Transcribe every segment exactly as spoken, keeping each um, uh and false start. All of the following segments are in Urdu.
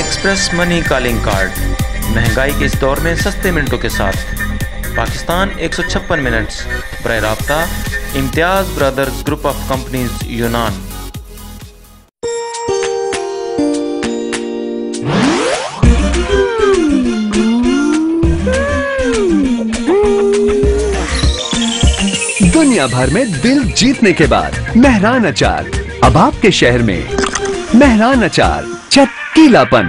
ایکسپریس منی کالنگ کارڈ، مہنگائی کے اس دور میں سستے منٹوں کے ساتھ۔ پاکستان ایک سو چھپن منٹس، براہ رابطہ امتیاز برادرز گروپ آف کمپنیز یونان۔ دنیا بھر میں دل جیتنے کے بعد مہران اچار اب آپ کے شہر میں۔ مہران اچار، چٹکیلا پن۔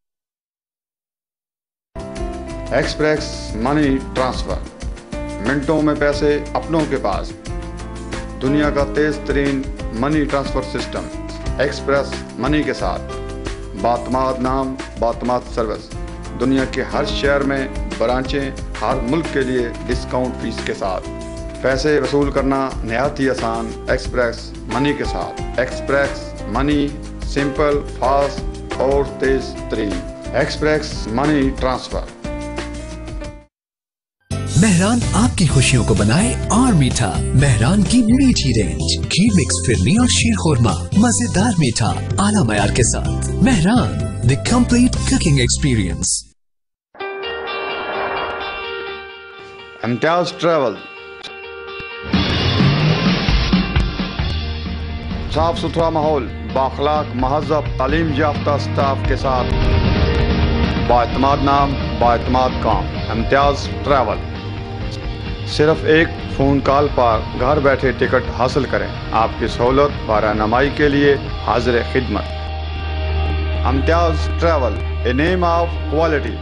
ایکسپریس منی ٹرانسفر، منٹوں میں پیسے اپنوں کے پاس۔ دنیا کا تیز ترین money transfer system express money کے ساتھ، باعتماد نام، باعتماد سروس۔ دنیا کے ہر شہر میں برانچیں، ہر ملک کے لیے ڈسکاؤنٹ فیس کے ساتھ۔ پیسے وصول کرنا نہایت ہی آسان ایکسپریس منی کے ساتھ۔ ایکسپریس منی سمپل، فاسٹ اور تیز ترین۔ Express money transfer. مہران آپ کی خوشیوں کو بنائے اور میٹھا۔ مہران کی میٹھی رینج، کھیر مکس فرنی اور شیر خورما، مزیدار میٹھا اعلیٰ معیار کے ساتھ۔ Mehran, the complete cooking experience. Imtiaz travel, صاف ستھرا ماحول، بااخلاق مہذب تعلیم یافتہ اسٹاف کے ساتھ، بااعتماد نام، بااعتماد کام۔ امتیاز ٹریول۔ صرف ایک فون کال پر گھر بیٹھے ٹکٹ حاصل کریں۔ آپ کی سہولت و رہنمائی کے لیے حاضر خدمت۔ Imtiaz travel, a name of quality.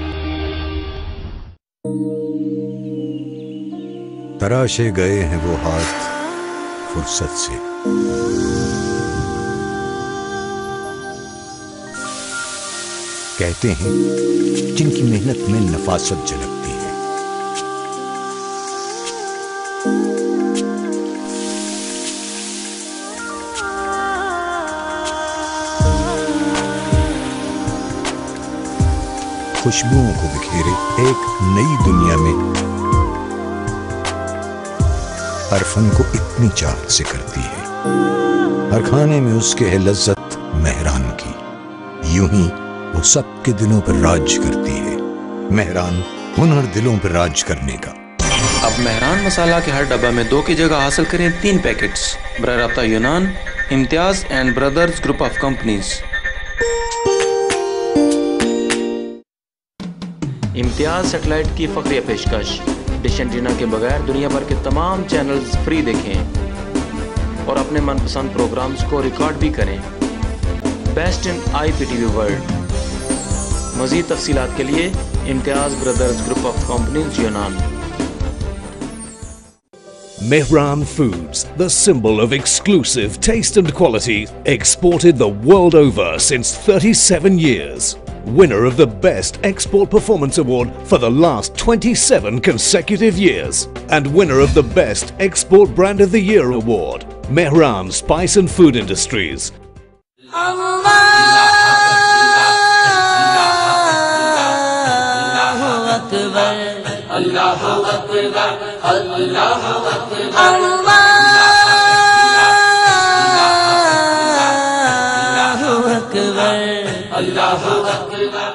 تراشے گئے ہیں وہ ہاتھ فرصت سے، کہتے ہیں جن کی محنت میں نفاست جھلکتی ہے۔ خوشبوؤں کو بکھیرے ایک نئی دنیا میں، ہر فن کو اتنی چاہت سے کرتی ہے، ہر کھانے میں اس کے ہے لذت مہران کی، یوں ہی وہ سب کے دلوں پر راج کرتی ہے۔ مہران، ہنر دلوں پر راج کرنے کا۔ اب مہران مسالہ کے ہر ڈبہ میں دو کی جگہ حاصل کریں تین پیکٹس۔ براہ رابطہ Yunan, Imtiaz and brothers group of companies. Imtiaz satellite کی فخریہ پیشکش، ڈش اینٹینا کے بغیر دنیا بھر کے تمام چینلز فری دیکھیں اور اپنے من پسند پروگرامز کو ریکارڈ بھی کریں۔ Best in I P T V world. مزید تفصیلات کے لیے Imtiaz brothers group of companies Yunan. Mehran Foods, the symbol of exclusive taste and quality, exported the world over since thirty-seven years. Winner of the Best Export Performance Award for the last twenty-seven consecutive years. And winner of the Best Export Brand of the Year Award. Mehran Spice and Food Industries. Allahu Akbar, Allahu Akbar, Allahu Akbar, Allahu Akbar.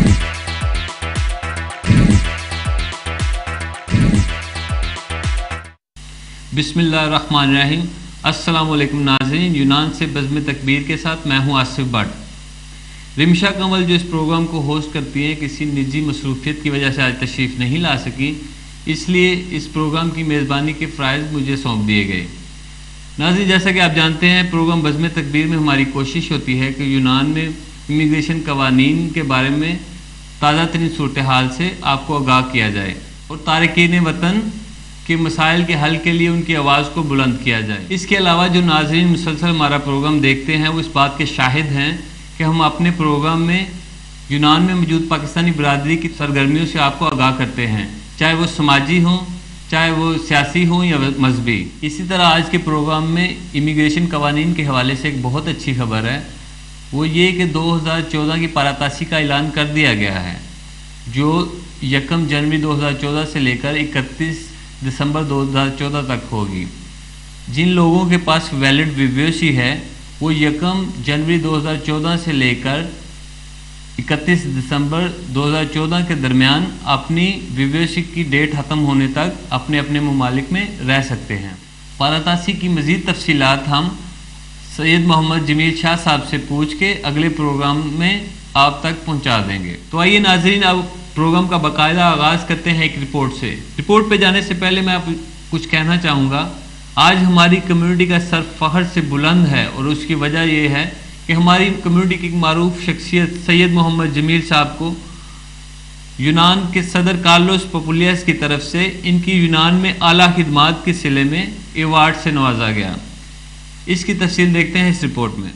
بسم اللہ الرحمن الرحیم۔ السلام علیکم ناظرین، یونان سے بزم تکبیر کے ساتھ میں ہوں آصف بٹ۔ رمشا کنول جو اس پروگرام کو ہوسٹ کرتی ہیں کسی نجی مصروفیت کی وجہ سے آج تشریف نہیں لا سکی، اس لیے اس پروگرام کی میزبانی کے فرائض مجھے سونپ دیے گئے۔ ناظرین، جیسا کہ آپ جانتے ہیں پروگرام بزم تکبیر میں ہماری کوشش ہوتی ہے کہ یونان میں امیگریشن قوانین کے بارے میں تازہ ترین صورتحال سے آپ کو آگاہ کیا جائے اور تارکین وطن کے مسائل کے حل کے لیے ان کی آواز کو بلند کیا جائے۔ اس کے علاوہ جو ناظرین مسلسل ہمارا پروگرام دیکھتے ہیں وہ اس بات کے شاہد ہیں کہ ہم اپنے پروگرام میں یونان میں موجود پاکستانی برادری کی سرگرمیوں سے آپ کو آگاہ کرتے ہیں، چاہے وہ سماجی ہوں، چاہے وہ سیاسی ہوں یا مذہبی۔ اسی طرح آج کے پروگرام میں امیگریشن قوانین کے حوالے سے ایک بہت اچھی خبر ہے، وہ یہ کہ دو ہزار چودہ کی پاراتاسی کا اعلان کر دیا گیا ہے، جو یکم جنوری دو ہزار چودہ سے لے کر اکتیس دسمبر دو ہزار چودہ تک ہوگی۔ جن لوگوں کے پاس ویلڈ ویویسی ہے وہ یکم جنوری دو ہزار چودہ سے لے کر इकतीस दिसंबर दो हज़ार चौदह के दरमियान अपनी व्यूअरशिप की डेट ख़त्म होने तक अपने अपने ममालिक में रह सकते हैं। पारातासी की मज़ीद तफसीलात हम सैयद मोहम्मद जमील शाह साहब से पूछ के अगले प्रोग्राम में आप तक पहुंचा देंगे। तो आइए नाज़रीन, अब प्रोग्राम का बाकायदा आगाज़ करते हैं एक रिपोर्ट से। रिपोर्ट पे जाने से पहले मैं आप कुछ कहना चाहूँगा। आज हमारी कम्युनिटी का सर फ़ख्र से बुलंद है और उसकी वजह यह है कि हमारी कम्युनिटी की एक मारूफ शख्सियत सैयद मोहम्मद जमील साहब को यूनान के सदर कार्लोस पोपुलियस की तरफ से इनकी यूनान में आला खिदमात के सिले में एवार्ड से नवाजा गया। इसकी तफसील देखते हैं इस रिपोर्ट में।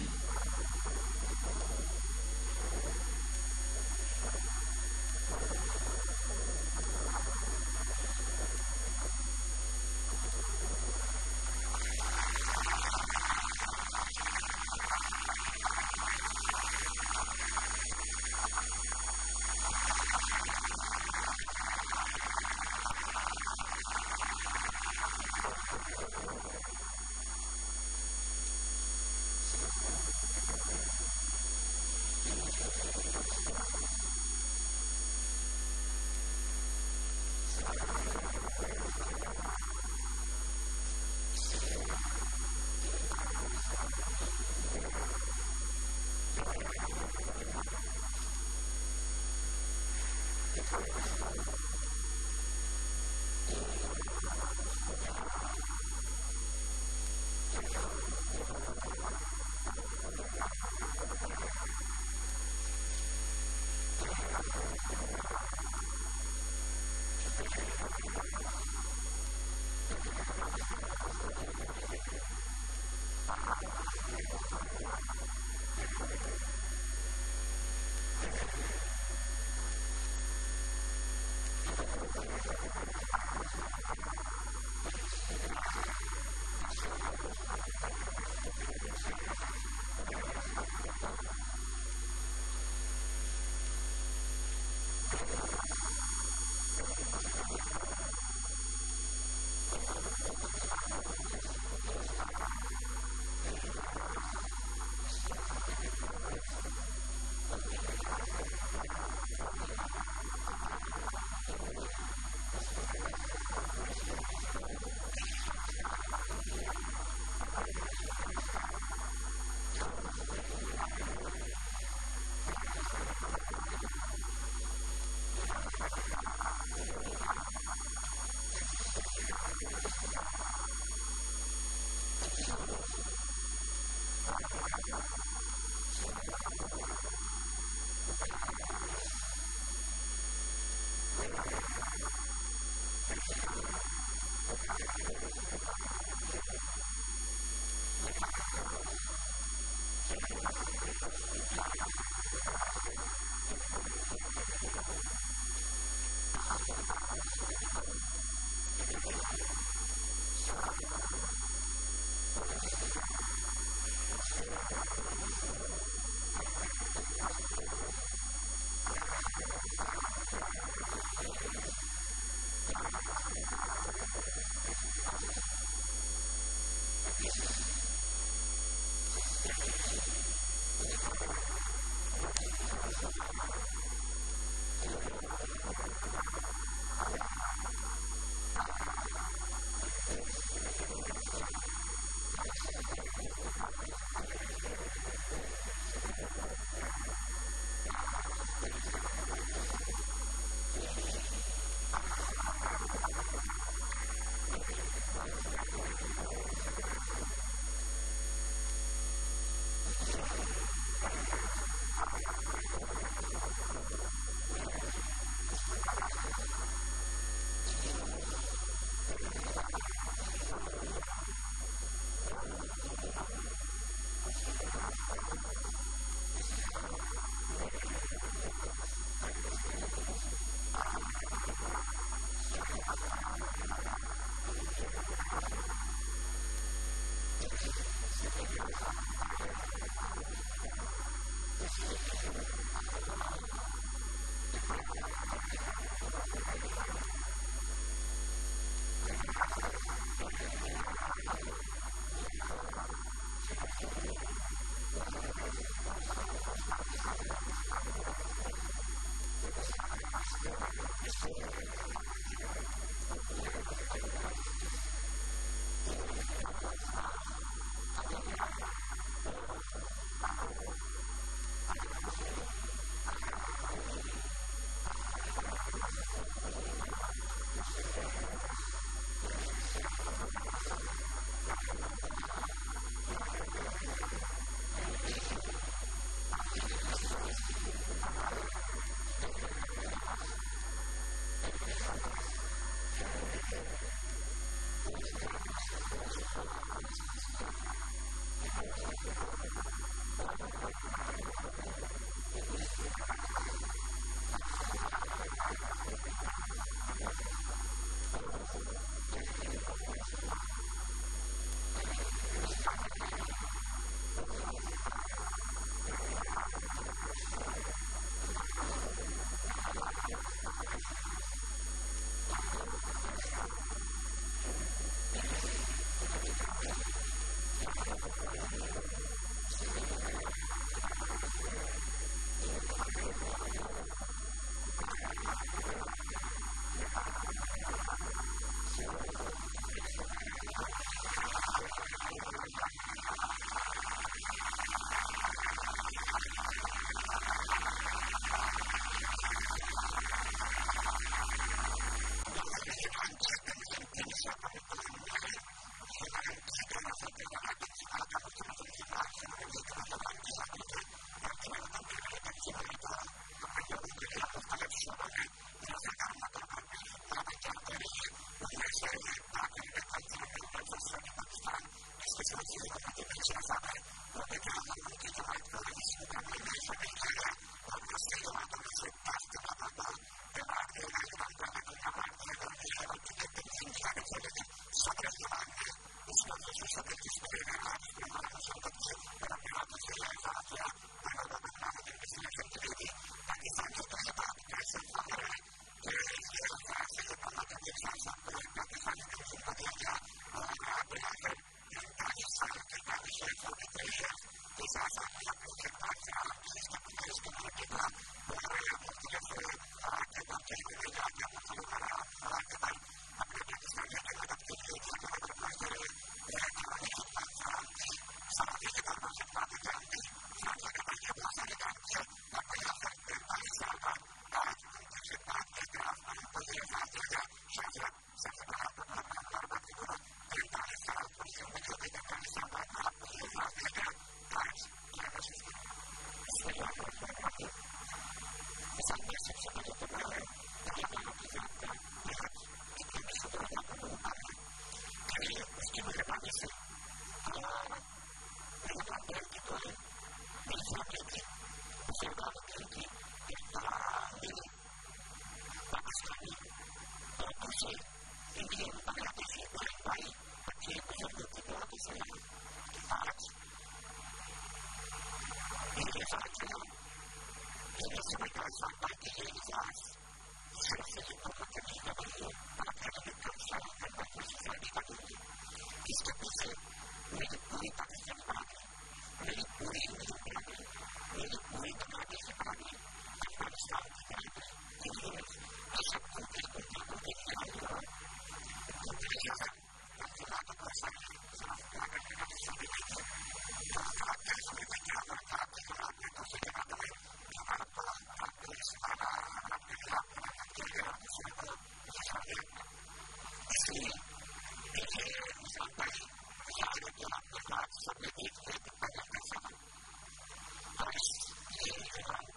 Thank you.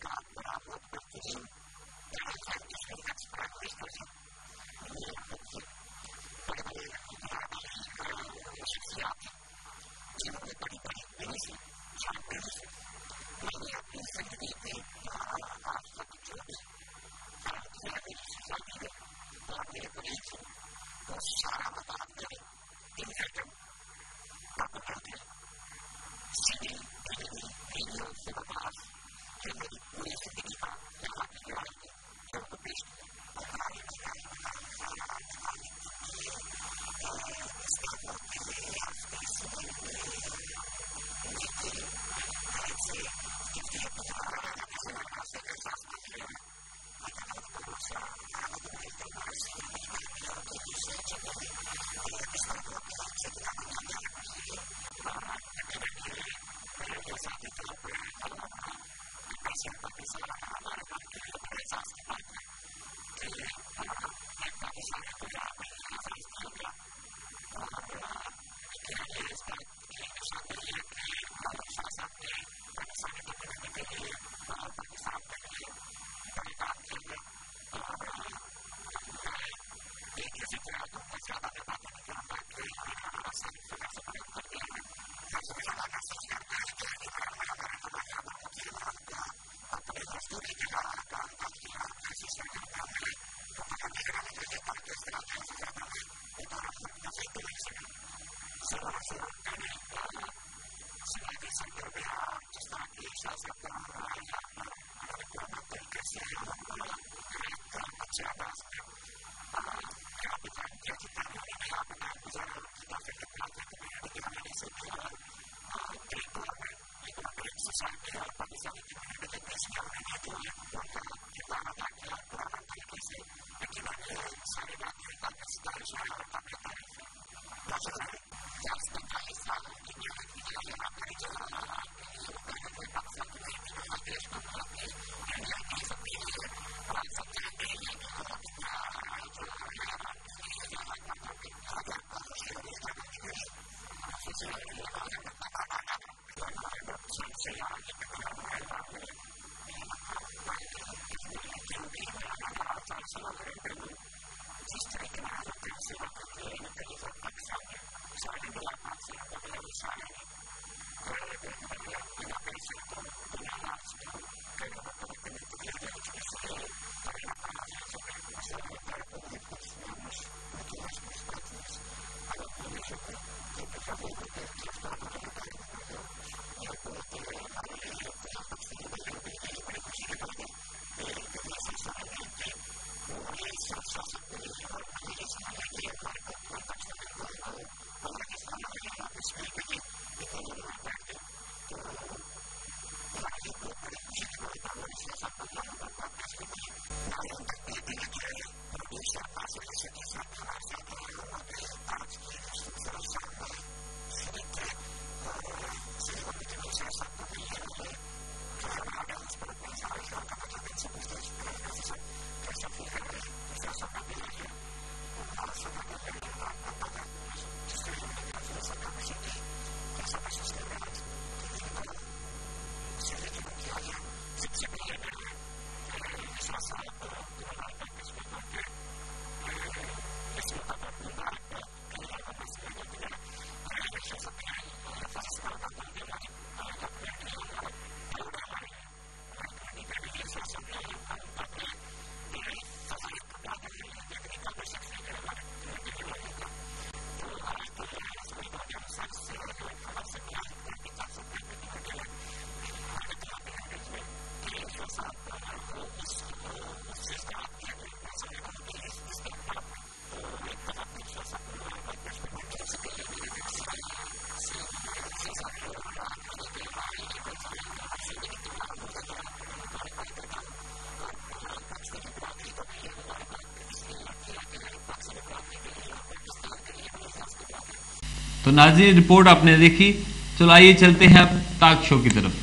تو ناظرین رپورٹ آپ نے دیکھی، چلو آئیے چلتے ہیں اب ٹاک شو کی طرف۔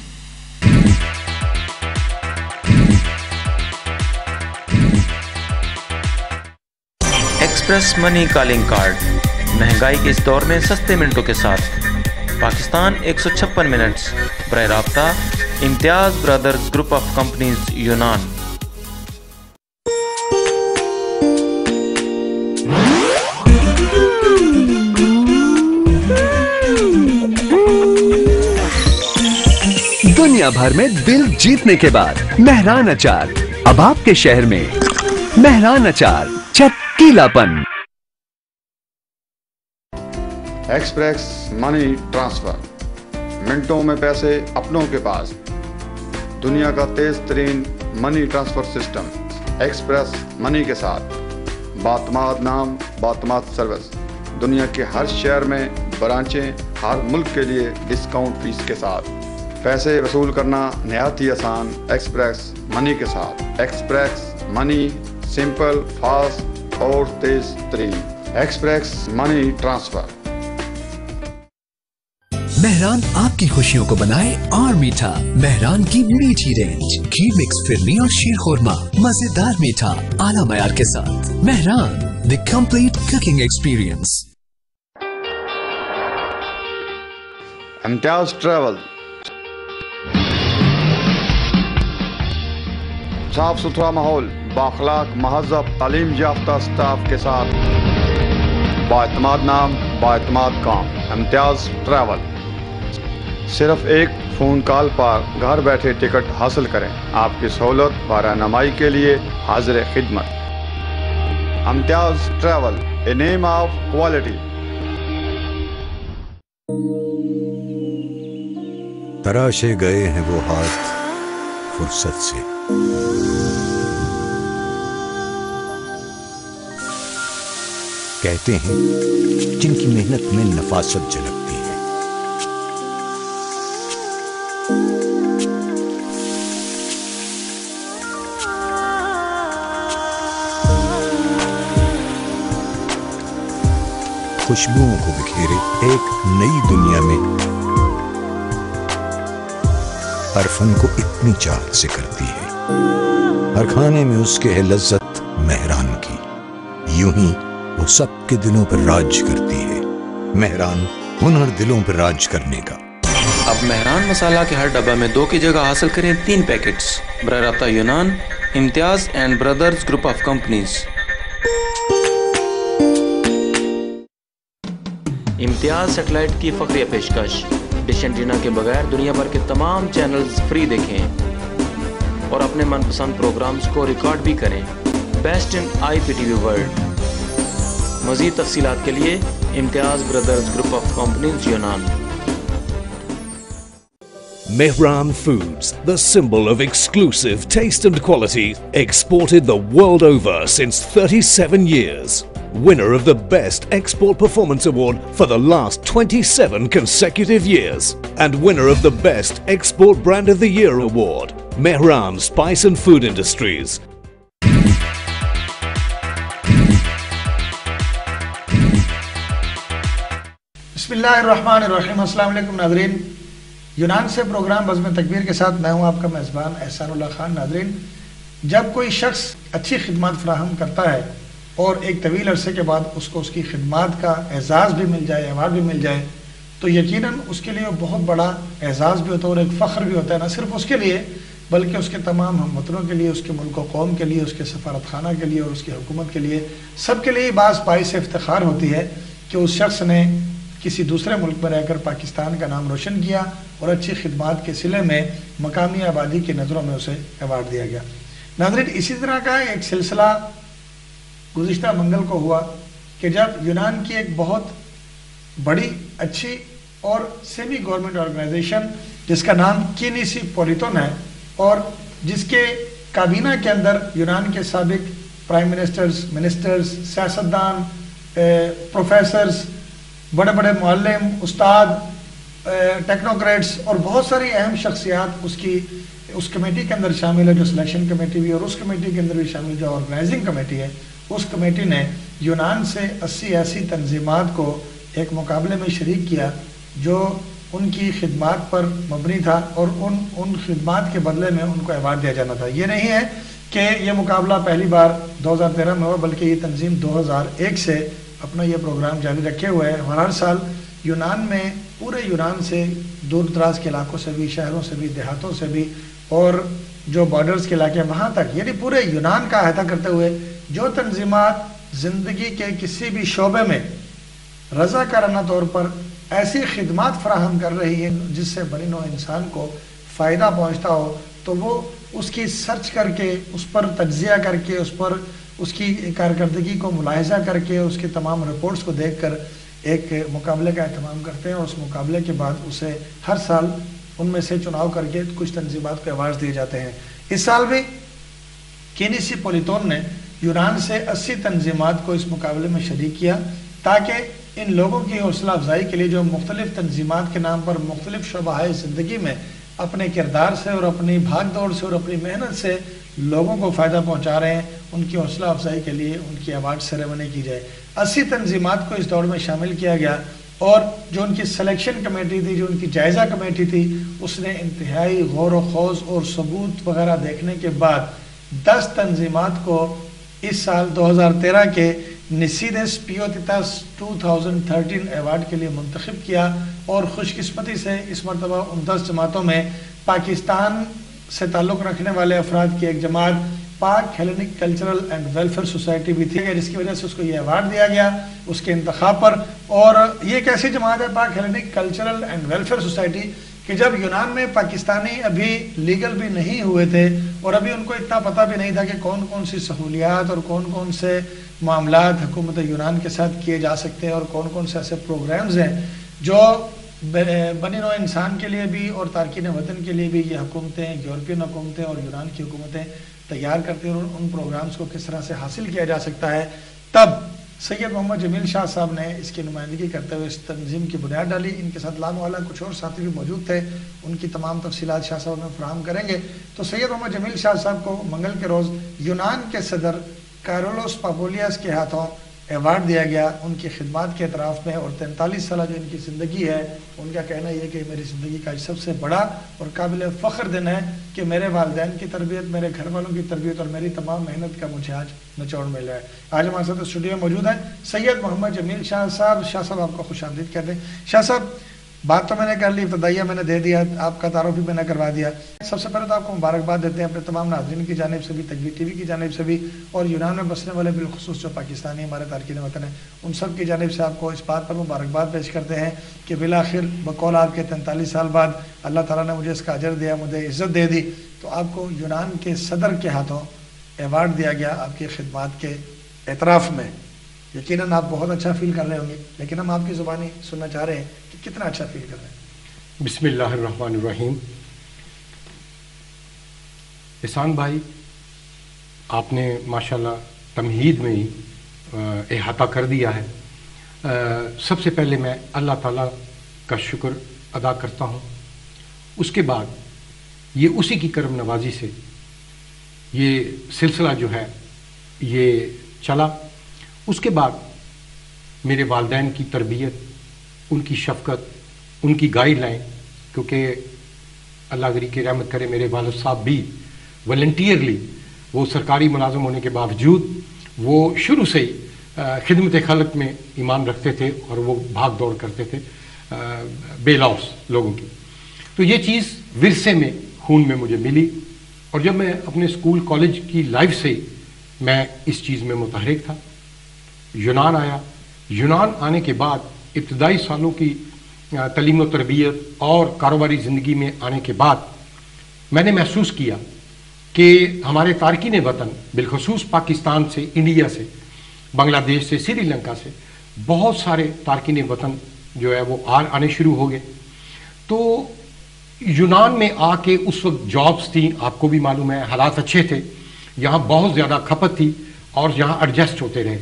ایکسپریس منی کالنگ کارڈ، مہنگائی کے اس دور میں سستے منٹوں کے ساتھ پاکستان ایک سو چھپن منٹس، براہ رابطہ امتیاز برادرز گروپ آف کمپنیز یونان۔ دنیا بھر میں دل جیتنے کے بعد مہران اچار اب آپ کے شہر میں۔ مہران اچار چٹکیلا پن۔ ایکسپریس منی ٹرانسفر، منٹوں میں پیسے اپنوں کے پاس، دنیا کا تیز ترین money transfer system express money کے ساتھ، باعتماد نام، باعتماد سروس، دنیا کے ہر شہر میں برانچیں، ہر ملک کے لیے ڈسکاؤنٹ فیس کے ساتھ، پیسے وصول کرنا نہایت ہی آسان ایکسپریس منی کے ساتھ۔ ایکسپریس منی سمپل، فاسٹ اور تیز ترین۔ Express money transfer. मेहरान आपकी खुशियों को बनाए और मीठा। मेहरान की मीठी रेंज, खीर मिक्स फिरनी और शीर खोरमा, मजेदार मीठा आला मयार के साथ। Mehran, the complete cooking experience. Imtiaz travel साफ सुथरा माहौल, बाखलाक महज़ब तालीम याफ्ता स्टाफ के साथ बाएतमाद नाम बाएतमाद काम। इम्तियाज ट्रैवल, सिर्फ एक फ़ोन कॉल पर घर बैठे टिकट हासिल करें। आपकी सहूलत व रहनुमाई के लिए हाजिर खिदमत। Imtiaz travel, a name of quality. तराशे गए हैं वो हाथ फुर्सत से, कहते हैं जिनकी मेहनत में नफासत झलकती है। खुशबुओं को बिखेरे एक नई दुनिया में हर फन को इतनी चाहत से करती है, हर खाने में उसके है लज्जत मेहरान की, यूं ही वो सबके दिलों पर राज करती है। मेहरान, हुनर दिलों पर राज करने का। अब मेहरान मसाला के हर डब्बा में दो की जगह हासिल करें तीन पैकेट्स। बराह राब्ता Yunan, Imtiaz and brothers group of companies. Imtiaz satellite की फखरिया पेशकश, डिश एंटीना के बगैर दुनिया भर के तमाम चैनल्स फ्री देखें और अपने मनपसंद प्रोग्राम्स को रिकॉर्ड भी करें। Best in I P T V world. मज़ीद तफसीलात के लिए Imtiaz brothers group of companies Yunan. Mehran Foods, the symbol of exclusive taste and quality, exported the world over since thirty-seven years. Winner of the Best Export Performance Award for the last twenty-seven consecutive years. And winner of the Best Export Brand of the Year Award. Mehran Spice and Food Industries. बिस्मिल्लाहिर्रहमानिर्रहीम। अस्सलाम वालेकुम नाज़रीन, यूनान से प्रोग्राम बज़्म तकबीर के साथ मैं हूं आपका मेज़बान एहसानुल्लाह खान। नाज़रीन, जब कोई शख्स अच्छी खिदमत फराहम करता है और एक तवील अरसे के बाद उसको उसकी खिदमत का एजाज़ भी मिल जाए, अवार्ड भी मिल जाए, तो यकीनन उसके लिए बहुत बड़ा एजाज़ भी होता है और एक फ़ख्र भी होता है। न सिर्फ उसके लिए बल्कि उसके तमाम हमवतनों के लिए, उसके मुल्क व कौम के लिए, उसके सफारत खाना के लिए और उसकी हुकूमत के लिए, सब के लिए बाज़ बाइस इफ्तिखार होती है कि उस शख्स ने किसी दूसरे मुल्क में रहकर पाकिस्तान का नाम रोशन किया और अच्छी खिदमत के सिले में मकामी आबादी की नज़रों में उसे अवार्ड दिया गया। नाज़रीन, इसी तरह का एक सिलसिला गुज़िश्ता मंगल को हुआ कि जब यूनान की एक बहुत बड़ी अच्छी और सेमी गवर्नमेंट ऑर्गेनाइजेशन जिसका नाम किनिसी पोलिटोन है और जिसके काबीना के अंदर यूनान के साबिक प्राइम मिनिस्टर्स, मिनिस्टर्स, सियासतदान, प्रोफेसर्स, बड़े बड़े मुअल्लिम, उस्ताद, टेक्नोक्रेट्स और बहुत सारी अहम शख्सियात उसकी उस कमेटी के अंदर शामिल है, जो सिलेक्शन कमेटी भी और उस कमेटी के अंदर भी शामिल जो ऑर्गेनाइजिंग कमेटी है, उस कमेटी ने यूनान से अस्सी ऐसी तंजीमात को एक मुकाबले में शरीक किया जो उनकी खिदमत पर मबनी था और उन उन खिदमत के बदले में उनको अवार्ड दिया जाना था। ये नहीं है कि ये मुकाबला पहली बार दो हज़ार तेरह में हुआ, बल्कि ये तंजीम दो हज़ार एक से अपना ये प्रोग्राम जारी रखे हुए है और हर साल यूनान में, पूरे यूनान से, दूर दराज के इलाकों से भी, शहरों से भी, देहातों से भी और जो बॉर्डर्स के इलाके वहाँ तक, यानी पूरे यूनान का अहाता करते हुए जो तंजीमात ज़िंदगी के किसी भी शोबे में रज़ाकाराना तौर पर ऐसी खिदमत फराहम कर रही है जिससे बनी नौ इंसान को फ़ायदा पहुँचता हो, तो वो उसकी सर्च करके, उस पर तज्ज़िया करके, उस पर उसकी कारकर्दगी को मुलाहिज़ा करके, उसके तमाम रिपोर्ट्स को देख कर एक मुकाबले का एहतमाम करते हैं और उस मुकाबले के बाद उसे हर साल उनमें से चुनाव करके कुछ तंजीमात को अवार्ड दिए जाते हैं। इस साल भी किनिसी पोलिटोन ने यूनान से अस्सी तंजीमात को इस मुकाबले में शरीक किया ताकि इन लोगों की हौसला अफजाई के लिए जो मुख्तलिफ तंजीमात के नाम पर मुख्तलिफ शोबाए ज़िंदगी में अपने किरदार से और अपनी भाग दौड़ से और अपनी मेहनत से लोगों को फ़ायदा पहुंचा रहे हैं, उनकी हौसला अफजाई के लिए उनकी अवार्ड सेरेमनी की जाए। अस्सी तंजीमात को इस दौड़ में शामिल किया गया اور جو ان کی سلیکشن کمیٹی تھی، جو ان کی جائزہ کمیٹی تھی، اس نے انتہائی غور و خوض اور ثبوت وغیرہ دیکھنے کے بعد دس تنظیمات کو اس سال دو ہزار تیرہ کے نسیدس پیوتیتاس دو ہزار تیرہ ایوارڈ کے لیے منتخب کیا، اور خوش قسمتی سے اس مرتبہ ان دس جماعتوں میں پاکستان سے تعلق رکھنے والے افراد کی ایک جماعت Pak Hellenic cultural and welfare society بھی تھی، جس کی وجہ سے اس کو یہ ایوارڈ دیا گیا اس کے انتخاب پر۔ اور یہ ایک ایسی جماعت ہے Pak Hellenic cultural and welfare society کہ جب یونان میں پاکستانی ابھی لیگل بھی نہیں ہوئے تھے، اور ابھی ان کو اتنا پتہ بھی نہیں تھا کہ کون کون سی سہولیات اور کون کون سے معاملات حکومت یونان کے ساتھ کیے جا سکتے ہیں، اور کون کون سے ایسے پروگرامز ہیں جو بنی نوع انسان کے لیے بھی اور تارکین وطن کے لیے بھی یہ حکومتیں، یورپین حکومتیں اور یونان کی حکومتیں تیار کرتے ہیں، اور ان پروگرامز کو کس طرح سے حاصل کیا جا سکتا ہے۔ تب سید محمد جمیل شاہ صاحب نے اس کی نمائندگی کرتے ہوئے اس تنظیم کی بنیاد ڈالی۔ ان کے ساتھ لان والا کچھ اور ساتھی بھی موجود تھے، ان کی تمام تفصیلات شاہ صاحب میں فراہم کریں گے۔ تو سید محمد جمیل شاہ صاحب کو منگل کے روز یونان کے صدر کارولوس پاپولیاس کے ہاتھوں ایوارڈ دیا گیا ان کی خدمات کے اعتراف میں، اور تینتالیس سالہ جو ان کی زندگی ہے، ان کا کہنا یہ کہ میری زندگی کا سب سے بڑا اور قابل فخر دن ہے کہ میرے والدین کی تربیت، میرے گھر والوں کی تربیت اور میری تمام محنت کا مجھے آج نچوڑ ملا ہے۔ آج ہمارے ساتھ اسٹوڈیو میں موجود ہیں سید محمد جمیل شاہ صاحب۔ شاہ صاحب آپ کو خوش آمدید کہتے ہیں۔ شاہ صاحب بات تو میں نے کر لی، ابتدائیہ میں نے دے دیا، آپ کا تعارف بھی میں نے کروا دیا۔ سب سے پہلے تو آپ کو مبارکباد دیتے ہیں اپنے تمام ناظرین کی جانب سے بھی، تکبیر ٹی وی کی جانب سے بھی، اور یونان میں بسنے والے بالخصوص جو پاکستانی ہمارے تارکین وطن ہیں ان سب کی جانب سے آپ کو اس بات پر مبارکباد پیش کرتے ہیں کہ بالآخر بقول آپ کے تینتالیس سال بعد اللہ تعالیٰ نے مجھے اس کا اجر دیا، مجھے عزت دے دی، تو آپ کو یونان کے صدر کے ہاتھوں ایوارڈ دیا گیا آپ کی خدمات کے اعتراف میں۔ یقیناً آپ بہت اچھا فیل کر رہے ہوں گے، لیکن ہم آپ کی زبانی سننا چاہ رہے ہیں کہ کتنا اچھا فیل کر رہے ہیں۔ بسم اللہ الرحمن الرحیم۔ احسان بھائی، آپ نے ماشاءاللہ تمہید میں ہی احاطہ کر دیا ہے۔ سب سے پہلے میں اللہ تعالیٰ کا شکر ادا کرتا ہوں، اس کے بعد یہ اسی کی کرم نوازی سے یہ سلسلہ جو ہے یہ چلا۔ اس کے بعد میرے والدین کی تربیت، ان کی شفقت، ان کی گائیڈ لائن، کیونکہ اللہ غری کی رحمت کرے میرے والد صاحب بھی والنٹیئرلی، وہ سرکاری ملازم ہونے کے باوجود وہ شروع سے ہی خدمت خلق میں ایمان رکھتے تھے، اور وہ بھاگ دوڑ کرتے تھے بے لوس لوگوں کی۔ تو یہ چیز ورثے میں، خون میں مجھے ملی، اور جب میں اپنے اسکول کالج کی لائف سے میں اس چیز میں متحرک تھا۔ یونان آیا، یونان آنے کے بعد ابتدائی سالوں کی تعلیم و تربیت اور کاروباری زندگی میں آنے کے بعد میں نے محسوس کیا کہ ہمارے تارکین وطن بالخصوص پاکستان سے، انڈیا سے، بنگلہ دیش سے، سری لنکا سے بہت سارے تارکین وطن جو ہے وہ آنے شروع ہو گئے۔ تو یونان میں آ کے اس وقت جابس تھیں، آپ کو بھی معلوم ہے، حالات اچھے تھے، یہاں بہت زیادہ کھپت تھی اور یہاں ایڈجسٹ ہوتے رہے۔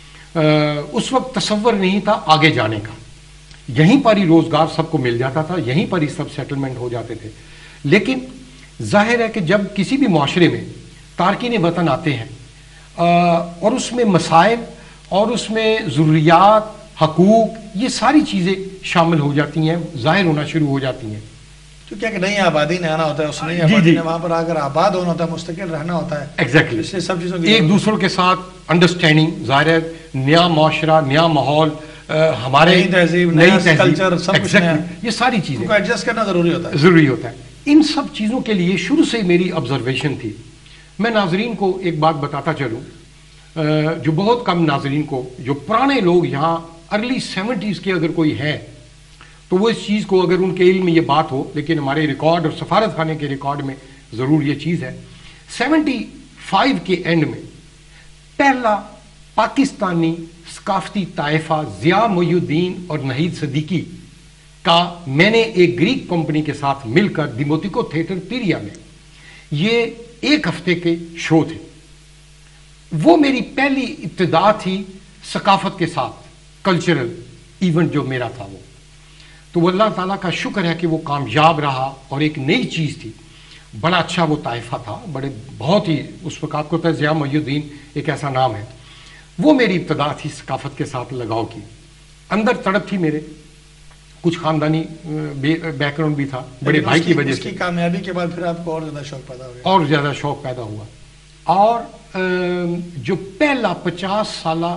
اس وقت تصور نہیں تھا آگے جانے کا، یہیں پر ہی روزگار سب کو مل جاتا تھا، یہیں پر ہی سب سیٹلمنٹ ہو جاتے تھے۔ لیکن ظاہر ہے کہ جب کسی بھی معاشرے میں تارکین وطن آتے ہیں اور اس میں مسائل اور اس میں ضروریات، حقوق، یہ ساری چیزیں شامل ہو جاتی ہیں، ظاہر ہونا شروع ہو جاتی ہیں۔ کیونکہ ایک نئی آبادی نے آنا ہوتا ہے، اس نئی آبادی نے وہاں پر اگر آباد ہونا ہوتا ہے، مستقل رہنا ہوتا ہے، ایگزیکٹلی اس سے سب چیزوں کی ایک دوسروں کے ساتھ انڈرسٹینڈنگ، ظاہر ہے نیا معاشرہ، نیا ماحول، ہمارے نئی تہذیب، نئی نیا تہذیب، کلچر، سب کچھ نیا، یہ ساری چیزیں کو ایڈجسٹ کرنا ضروری ہوتا ہے ضروری ہوتا ہے۔ ان سب چیزوں کے لیے شروع سے میری آبزرویشن تھی۔ میں ناظرین کو ایک بات بتاتا چلوں جو بہت کم ناظرین کو، جو پرانے لوگ یہاں ارلی سیونٹیز کے اگر کوئی ہے تو وہ اس چیز کو، اگر ان کے علم میں یہ بات ہو، لیکن ہمارے ریکارڈ اور سفارت خانے کے ریکارڈ میں ضرور یہ چیز ہے، سیونٹی فائیو کے اینڈ میں پہلا پاکستانی ثقافتی طائفہ ضیاء محی الدین اور نہید صدیقی کا میں نے ایک گریک کمپنی کے ساتھ مل کر ڈیموتیکو تھیٹر پیریا میں یہ ایک ہفتے کے شو تھے، وہ میری پہلی ابتدا تھی ثقافت کے ساتھ، کلچرل ایونٹ جو میرا تھا وہ۔ تو وہ اللہ تعالیٰ کا شکر ہے کہ وہ کامیاب رہا اور ایک نئی چیز تھی، بڑا اچھا وہ طائفہ تھا، بڑے بہت ہی، اس وقت آپ کو پتہ ہے ضیاء محی الدین ایک ایسا نام ہے، وہ میری ابتدا تھی ثقافت کے ساتھ لگاؤ کی۔ اندر تڑپ تھی میرے، کچھ خاندانی بیک گراؤنڈ بھی تھا بڑے بھائی کی وجہ سے. اس کی کامیابی کے بعد پھر آپ کو اور زیادہ شوق پیدا ہو گیا. اور زیادہ شوق پیدا ہوا. اور جو پہلا پچاس سالہ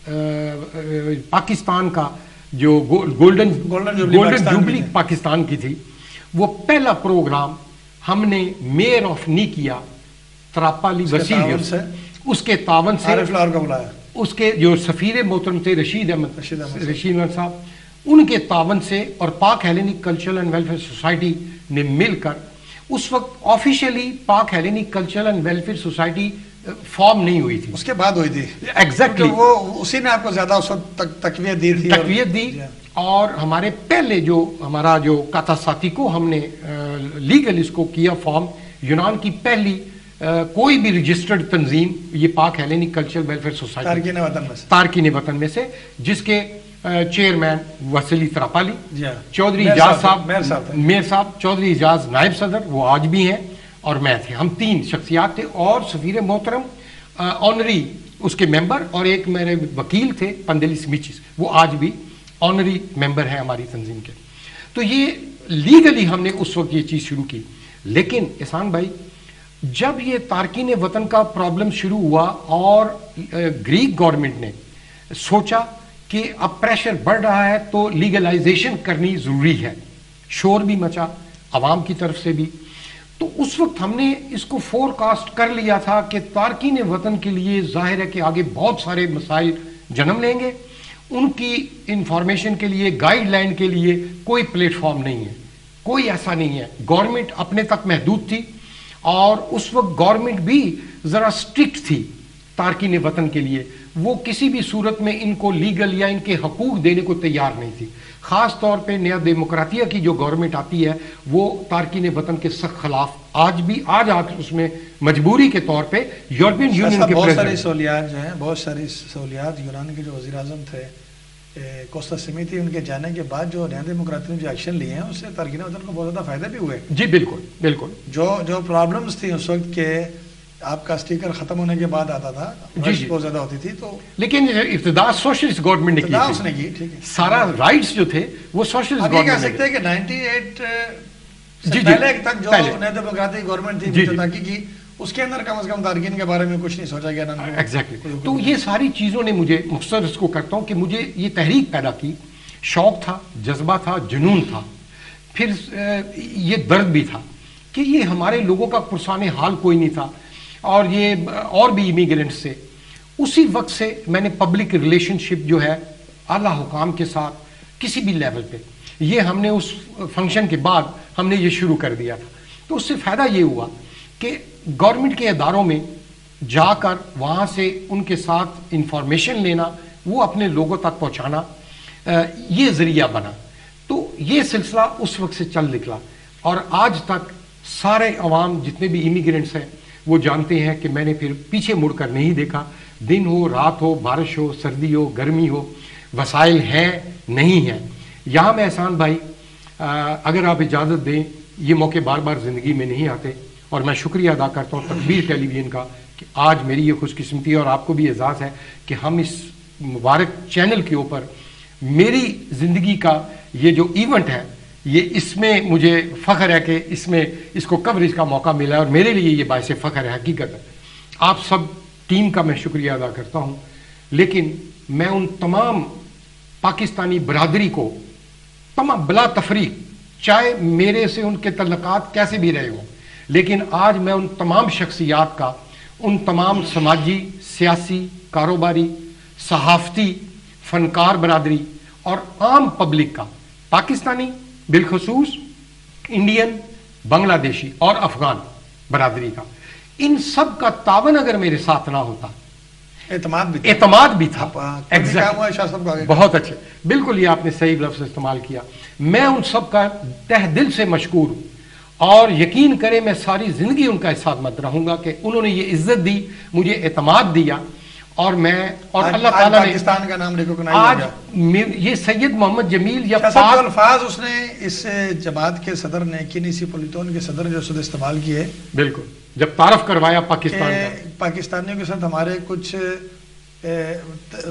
پاکستان کا جو گولڈن گولڈن جوبلی پاکستان کی تھی، وہ پہلا پروگرام ہم نے میئر آف نیکیا تراپالی وسیل اس کے تعاون سے، اس کے جو سفیر محترم تھے رشید احمد رشید احمد صاحب، ان کے تعاون سے اور Pak Hellenic cultural and welfare society نے مل کر، اس وقت officially Pak Hellenic cultural and welfare society form نہیں ہوئی تھی، اس کے بعد ہوئی تھی. ایگزیکٹلی وہ اسی نے آپ کو زیادہ اس وقت تقویت دی تھی. تقویت دی. اور ہمارے پہلے جو ہمارا جو کاتا ساتھی کو ہم نے لیگل اس کو کیا فارم، یونان کی پہلی کوئی بھی رجسٹرڈ تنظیم یہ پاک ہیلینک کلچرل ویلفیئر سوسائٹی تارکین وطن میں سے تارکین وطن میں سے جس کے چیئرمین وسیلی تراپالی، چودھری میر اجاز صاحب- صاحب میر صاحب میر صاحب چودھری اجاز نائب صدر وہ آج بھی ہیں، اور میں تھے، ہم تین شخصیات تھے. اور سفیر محترم آنری اس کے ممبر، اور ایک میرے وکیل تھے پندیلیس میچز، وہ آج بھی آنری ممبر ہیں ہماری تنظیم کے. تو یہ لیگلی ہم نے اس وقت یہ چیز شروع کی. لیکن احسان بھائی جب یہ تارکین وطن کا پرابلم شروع ہوا اور گریک گورنمنٹ نے سوچا کہ اب پریشر بڑھ رہا ہے تو لیگلائزیشن کرنی ضروری ہے، شور بھی مچا عوام کی طرف سے بھی، تو اس وقت ہم نے اس کو فور کاسٹ کر لیا تھا کہ تارکین وطن کے لیے ظاہر ہے کہ آگے بہت سارے مسائل جنم لیں گے، ان کی انفارمیشن کے لیے گائیڈ لائن کے لیے کوئی پلیٹ فارم نہیں ہے، کوئی ایسا نہیں ہے. گورنمنٹ اپنے تک محدود تھی، اور اس وقت گورنمنٹ بھی ذرا اسٹرکٹ تھی تارکین وطن کے لیے، وہ کسی بھی صورت میں ان کو لیگل یا ان کے حقوق دینے کو تیار نہیں تھی. خاص طور پہ نیا ڈیموکراتیہ کی جو گورنمنٹ آتی ہے وہ تارکین وطن کے سخت خلاف آج بھی آج آج اس میں مجبوری کے طور پہ یورپین یونین کے بہت ساری سہولیات جو ہیں بہت ساری سہولیات یونان کے جو وزیر اعظم تھے کوستا سمیتی، ان کے جانے کے بعد جو نیا ڈیموکراتی نے جو ایکشن لیے ہیں اس سے تارکین وطن کو بہت زیادہ فائدہ بھی ہوئے. جی بالکل بالکل. جو جو پرابلمس تھیں اس وقت کے آپ کا اسٹیکر ختم ہونے کے بعد آتا تھا، جی جی بہت زیادہ ہوتی تھی، تو لیکن ابتدا سوشلسٹ گورنمنٹ نے کی ابتدا اس نے کی، ٹھیک ہے، سارا رائٹس جو تھے وہ سوشلسٹ اب یہ کہہ گورنمنٹ سکتے ہیں کہ نائنٹی ایٹ جی جی پہلے تک جو پہلے نیا ڈیموکراٹک گورنمنٹ تھی جی جی تاکہ کی اس کے اندر کم از کم تارکین کے بارے میں کچھ نہیں سوچا گیا. ایگزیکٹلی. تو یہ ساری چیزوں نے مجھے مختصر اس کو کرتا ہوں کہ مجھے یہ تحریک پیدا کی، شوق تھا، جذبہ تھا، جنون تھا، پھر یہ درد بھی تھا کہ یہ ہمارے لوگوں کا پرسان حال کوئی نہیں تھا، اور یہ اور بھی امیگرینٹ سے. اسی وقت سے میں نے پبلک ریلیشن شپ جو ہے اعلیٰ حکام کے ساتھ کسی بھی لیول پہ، یہ ہم نے اس فنکشن کے بعد ہم نے یہ شروع کر دیا تھا. تو اس سے فائدہ یہ ہوا کہ گورنمنٹ کے اداروں میں جا کر وہاں سے ان کے ساتھ انفارمیشن لینا، وہ اپنے لوگوں تک پہنچانا، یہ ذریعہ بنا. تو یہ سلسلہ اس وقت سے چل نکلا، اور آج تک سارے عوام جتنے بھی امیگرینٹس ہیں وہ جانتے ہیں کہ میں نے پھر پیچھے مڑ کر نہیں دیکھا. دن ہو، رات ہو، بارش ہو، سردی ہو، گرمی ہو، وسائل ہیں نہیں ہیں. یہاں میں احسان بھائی اگر آپ اجازت دیں، یہ موقع بار بار زندگی میں نہیں آتے، اور میں شکریہ ادا کرتا ہوں تکبیر ٹیلی ویژن کا کہ آج میری یہ خوش قسمتی ہے، اور آپ کو بھی اعزاز ہے کہ ہم اس مبارک چینل کے اوپر میری زندگی کا یہ جو ایونٹ ہے، یہ اس میں مجھے فخر ہے کہ اس میں اس کو کوریج کا موقع ملا ہے، اور میرے لیے یہ باعث فخر ہے. حقیقت ہے آپ سب ٹیم کا میں شکریہ ادا کرتا ہوں. لیکن میں ان تمام پاکستانی برادری کو تمام بلا تفریق، چاہے میرے سے ان کے تعلقات کیسے بھی رہے ہوں، لیکن آج میں ان تمام شخصیات کا، ان تمام سماجی، سیاسی، کاروباری، صحافتی، فنکار برادری اور عام پبلک کا، پاکستانی بالخصوص، انڈین، بنگلہ دیشی اور افغان برادری کا، ان سب کا تعاون اگر میرے ساتھ نہ ہوتا، اعتماد بھی اعتماد بھی تھا. exactly. بہت اچھے، بالکل یہ آپ نے صحیح لفظ استعمال کیا. میں ان سب کا تہ دل سے مشکور ہوں، اور یقین کریں میں ساری زندگی ان کا احساس مند رہوں گا کہ انہوں نے یہ عزت دی، مجھے اعتماد دیا، اور میں اور آج, اللہ تعالیٰ نے پاکستان کا نام آج یہ سید محمد جمیل یا پاک الفاظ اس نے اس جماعت کے صدر نے کنیسی پولیٹون کے صدر جو سد استعمال کیے، بالکل جب تعارف کروایا پاکستان کا، پاکستانیوں کے ساتھ ہمارے کچھ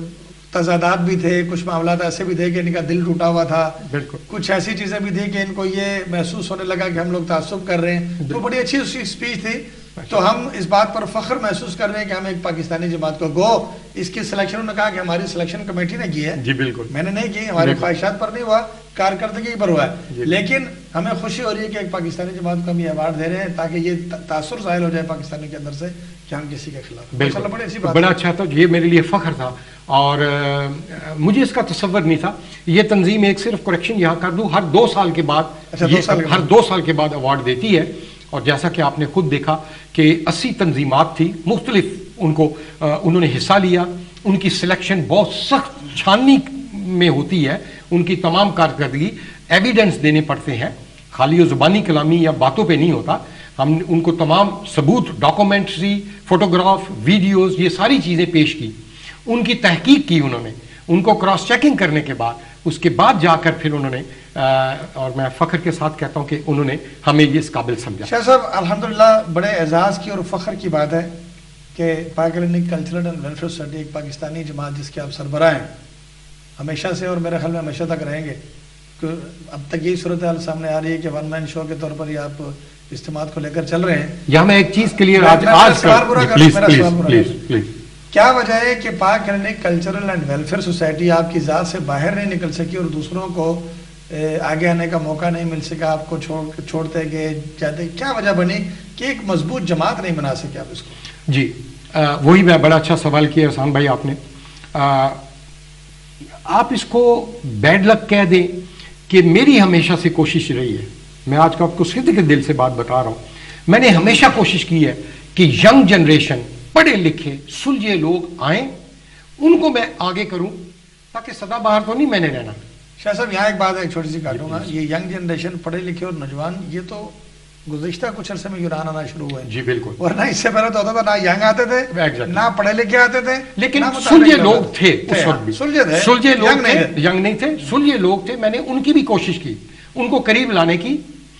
तजादात भी थे, कुछ मामलात ऐसे भी थे कि इनका दिल टूटा हुआ था, बिल्कुल कुछ ऐसी चीज़ें भी थी कि इनको ये महसूस होने लगा कि हम लोग तासुब कर रहे हैं। तो बड़ी अच्छी उसकी स्पीच थी। तो हम इस बात पर फख्र महसूस कर रहे हैं कि हम एक पाकिस्तानी जमात को गो इसकी सिलेक्शन, उन्होंने कहा कि हमारी सिलेक्शन कमेटी ने की है। जी बिल्कुल, मैंने नहीं की, हमारी ख्वाहिशात पर नहीं हुआ, कारकर्दगी पर हुआ है। लेकिन हमें खुशी हो रही है कि एक पाकिस्तानी जमात को हम ये अवार्ड दे रहे हैं ताकि ये तासुर ज़ाहिर हो जाए पाकिस्तानी के अंदर से कि हम किसी के खिलाफ। बिल्कुल, बड़ी अच्छी बात, बड़ा अच्छा था, ये मेरे लिए फ़ख्र था और आ, मुझे इसका तसव्वुर नहीं था। ये तंजीम एक सिर्फ करेक्शन यहाँ कर दूँ, हर दो साल के बाद अच्छा, ये दो साल हर दो साल के बाद अवार्ड देती है। और जैसा कि आपने खुद देखा कि अस्सी तंजीमात थी मुख्तलिफ, उनको आ, उन्होंने हिस्सा लिया। उनकी सिलेक्शन बहुत सख्त छाननी में होती है, उनकी तमाम कारकर्दगी एविडेंस देने पड़ते हैं, खाली ज़ुबानी कलामी या बातों पे नहीं होता। हम उनको तमाम सबूत, डॉक्यूमेंट्री, फोटोग्राफ, वीडियोस, ये सारी चीज़ें पेश की, उनकी तहकीक की उन्होंने, उनको क्रॉस चेकिंग करने के बाद उसके बाद जाकर फिर उन्होंने आ, और मैं फ़ख्र के साथ कहता हूँ कि उन्होंने हमें ये इस काबिल समझा। शाह साहब अल्हम्दुलिल्लाह बड़े एजाज़ की और फ़ख्र की बात है कि Pakistani cultural and welfare society एक पाकिस्तानी जमात जिसके आप सरबराह हैं हमेशा से और मेरे ख्याल में हमेशा तक रहेंगे। अब तक यही सूरत हाल सामने आ रही है कि वन मैन शो के तौर पर ही आप इज्तिमात को लेकर चल रहे हैं। यहाँ मैं एक चीज़ क्लियर आज आज सवाल पूरा कर, मेरा सवाल पूरा। क्या वजह है कि पाक कल्चरल एंड वेलफेयर सोसाइटी आपकी ज़ात से बाहर नहीं निकल सकी और दूसरों को आगे आने का मौका नहीं मिल सका, आपको छोड़ छोड़ते गए जाते? क्या वजह बनी कि एक मजबूत जमात नहीं बना सके आप इसको? जी आ, वही मैं बड़ा अच्छा सवाल किया एहसान भाई आपने। आ, आप इसको बैड लक कह दें कि मेरी हमेशा से कोशिश रही है, मैं आज का आपको सिद्ध के दिल से बात बता रहा हूँ, मैंने हमेशा कोशिश की है कि यंग जनरेशन, पढ़े लिखे सुलझे लोग आए, उनको मैं आगे करूं ताकि सदा बाहर तो नहीं मैंने रहना। शाह साहब यहाँ एक बात है, एक छोटी सी काटूंगा, ये यंग जनरेशन, पढ़े लिखे और नौजवान, ये तो गुज़िश्ता कुछ अरसे में यूनान आना शुरू हुए। जी बिल्कुल, वरना इससे पहले तो होता था ना यंग आते थे, exactly. ना पढ़े लिखे आते थे, लेकिन सुलझे लोग थे उस वक्त भी, सुलझे थे, सुलझे लोग थे, यंग नहीं थे, सुलझे लोग थे। मैंने उनकी भी कोशिश की, उनको करीब लाने की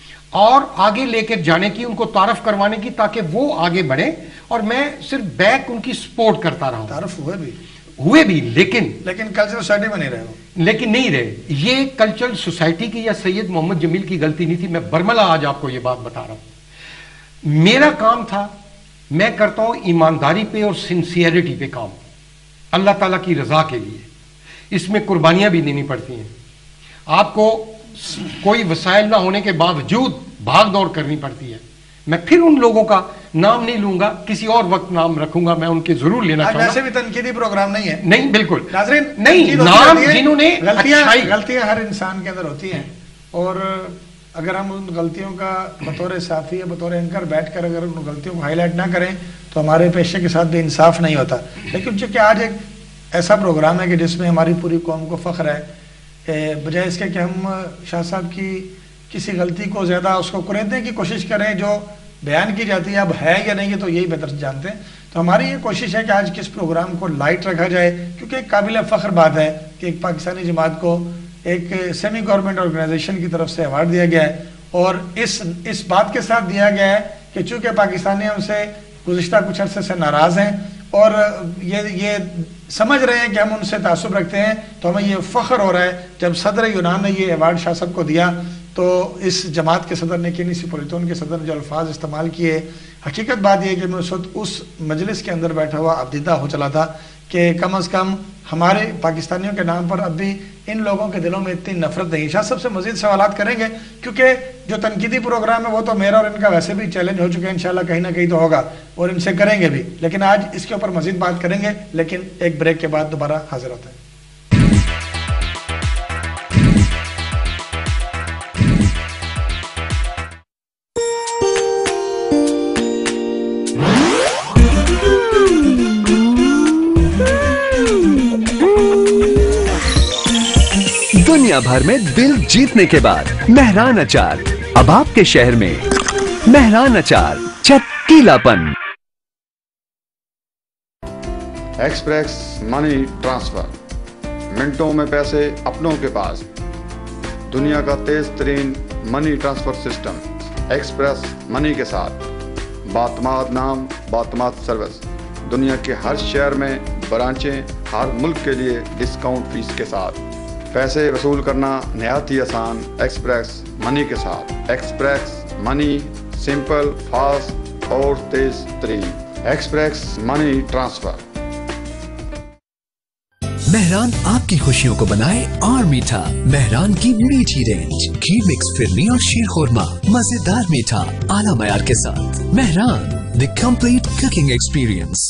और आगे लेकर जाने की, उनको तारफ करवाने की ताकि वो आगे बढ़े, और मैं सिर्फ बैक उनकी सपोर्ट करता रहा। तारफ हुए भी हुए भी लेकिन लेकिन कल्चरल सोसाइटी में नहीं रहे लेकिन नहीं रहे। ये कल्चरल सोसाइटी की या सैयद मोहम्मद जमील की गलती नहीं थी। मैं बरमला आज आपको ये बात बता रहा हूं, मेरा काम था, मैं करता हूं ईमानदारी पे और सिंसियरिटी पे काम, अल्लाह ताला की रजा के लिए। इसमें कुर्बानियां भी देनी पड़ती हैं, आपको कोई वसाइल ना होने के बावजूद भाग दौड़ करनी पड़ती है। मैं फिर उन लोगों का नाम नहीं लूंगा, किसी और वक्त नाम रखूंगा, मैं उनके जरूर लेना चाहूंगा। वैसे भी तनकीदी प्रोग्राम नहीं है, नहीं बिल्कुल नाज़रीन, नहीं, नाम जिन्होंने गलतियां गलतियां हर इंसान के अंदर होती हैं, और अगर हम उन गलतियों का बतौर साफ़ी या बतौर एंकर बैठ कर अगर उन गलतियों को हाईलाइट ना करें तो हमारे पेशे के साथ भी इंसाफ नहीं होता। लेकिन चूंकि आज एक ऐसा प्रोग्राम है कि जिसमें हमारी पूरी कौम को फ़ख्र है, बजाय इसके कि हम शाह साहब की किसी गलती को ज़्यादा उसको कुरेदने की कोशिश करें जो बयान की जाती है, अब है या नहीं है तो यही बेहतर जानते हैं। तो हमारी ये कोशिश है कि आज किस प्रोग्राम को लाइट रखा जाए, क्योंकि एक काबिल फ़ख्र बात है कि एक पाकिस्तानी जमात को एक सेमी गवर्नमेंट ऑर्गेनाइजेशन की तरफ से अवार्ड दिया गया है, और इस इस बात के साथ दिया गया है कि चूँकि पाकिस्तानी हमसे गुज़िश्ता कुछ अरसे से नाराज़ हैं और ये ये समझ रहे हैं कि हम उनसे तासुब रखते हैं, तो हमें ये फ़ख्र हो रहा है जब सदर यूनान ने ये अवार्ड शाह साहब को दिया तो इस जमात के सदर ने, केनी सिपोलिटोन के सदर ने जो अल्फाज इस्तेमाल किए, हकीकत बात यह है कि मैं उस वक्त उस मजलिस के अंदर बैठा हुआ अब्दिदा हो चला था कि कम अज़ कम हमारे पाकिस्तानियों के नाम पर अब भी इन लोगों के दिलों में इतनी नफरत नहीं। शाह सबसे मजीद सवालात करेंगे, क्योंकि जो तनकीदी प्रोग्राम है वो तो मेरा और इनका वैसे भी चैलेंज हो चुका है, इंशाल्लाह कहीं ना कहीं तो होगा और इनसे करेंगे भी, लेकिन आज इसके ऊपर मजीद बात करेंगे, लेकिन एक ब्रेक के बाद दोबारा हाजिर होते हैं। दुनिया भर में दिल जीतने के बाद मेहरान अचार अब आपके शहर में। मेहरान अचार, चटकीलापन। एक्सप्रेस मनी ट्रांसफर, मिनटों में पैसे अपनों के पास। दुनिया का तेज तरीन money transfer system express money के साथ। बातमाद नाम, बातमाद सर्विस। दुनिया के हर शहर में ब्रांचें ہر ملک کے لیے ڈسکاؤنٹ فیس کے ساتھ. پیسے وصول کرنا نہایت ہی آسان ایکسپریس منی کے ساتھ. ایکسپریس منی سمپل، فاسٹ اور تیز ترین. Express money transfer. مہران آپ کی خوشیوں کو بنائے اور میٹھا. مہران کی میٹھی رینج، کھیر مکس فرنی اور شیر خورما، مزیدار میٹھا اعلیٰ معیار کے ساتھ. Mehran the complete cooking experience.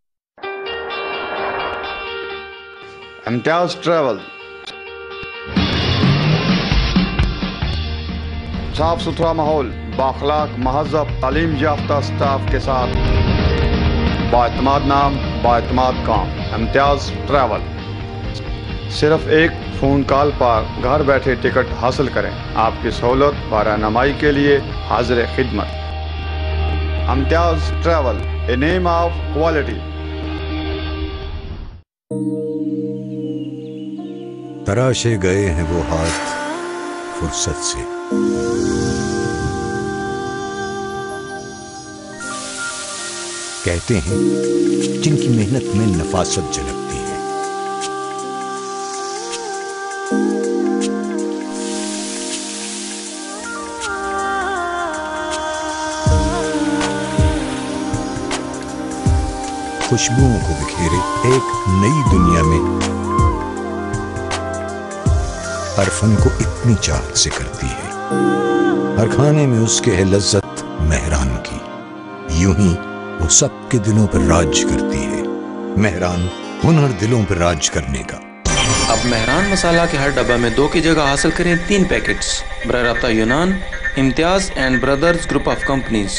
Imtiaz travel صاف ستھرا ماحول، بااخلاق مہذب تعلیم یافتہ اسٹاف کے ساتھ بااعتماد نام بااعتماد کام. امتیاز ٹریول. صرف ایک فون کال پر گھر بیٹھے ٹکٹ حاصل کریں. آپ کی سہولت و رہنمائی کے لیے حاضر خدمت. Imtiaz travel, a name of quality. تراشے گئے ہیں وہ ہاتھ فرصت سے، کہتے ہیں جن کی محنت میں نفاست جھلکتی ہے. خوشبوؤں کو بکھیرے ایک نئی دنیا میں ہر فن کو اتنی چاہت سے کرتی ہے. ہر کھانے میں اس کے ہے لذت مہران کی، یوں ہی وہ سب کے دلوں پر راج کرتی ہے. مہران ہنر دلوں پر راج کرنے کا. اب مہران مسالہ کے ہر ڈبہ میں دو کی جگہ حاصل کریں تین پیکٹس. براہ رابطہ Yunan, Imtiaz and brothers group of companies.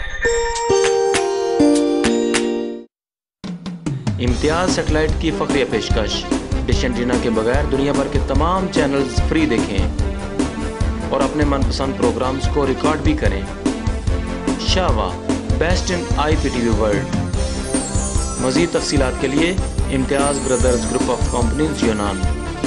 Imtiaz satellite کی فخریہ پیشکش. ڈش اینٹینا کے بغیر دنیا بھر کے تمام چینلز فری دیکھیں اور اپنے من پسند پروگرامز کو ریکارڈ بھی کریں. شاوا، best in I P T V world. مزید تفصیلات کے لیے Imtiaz brothers group of companies Yunan.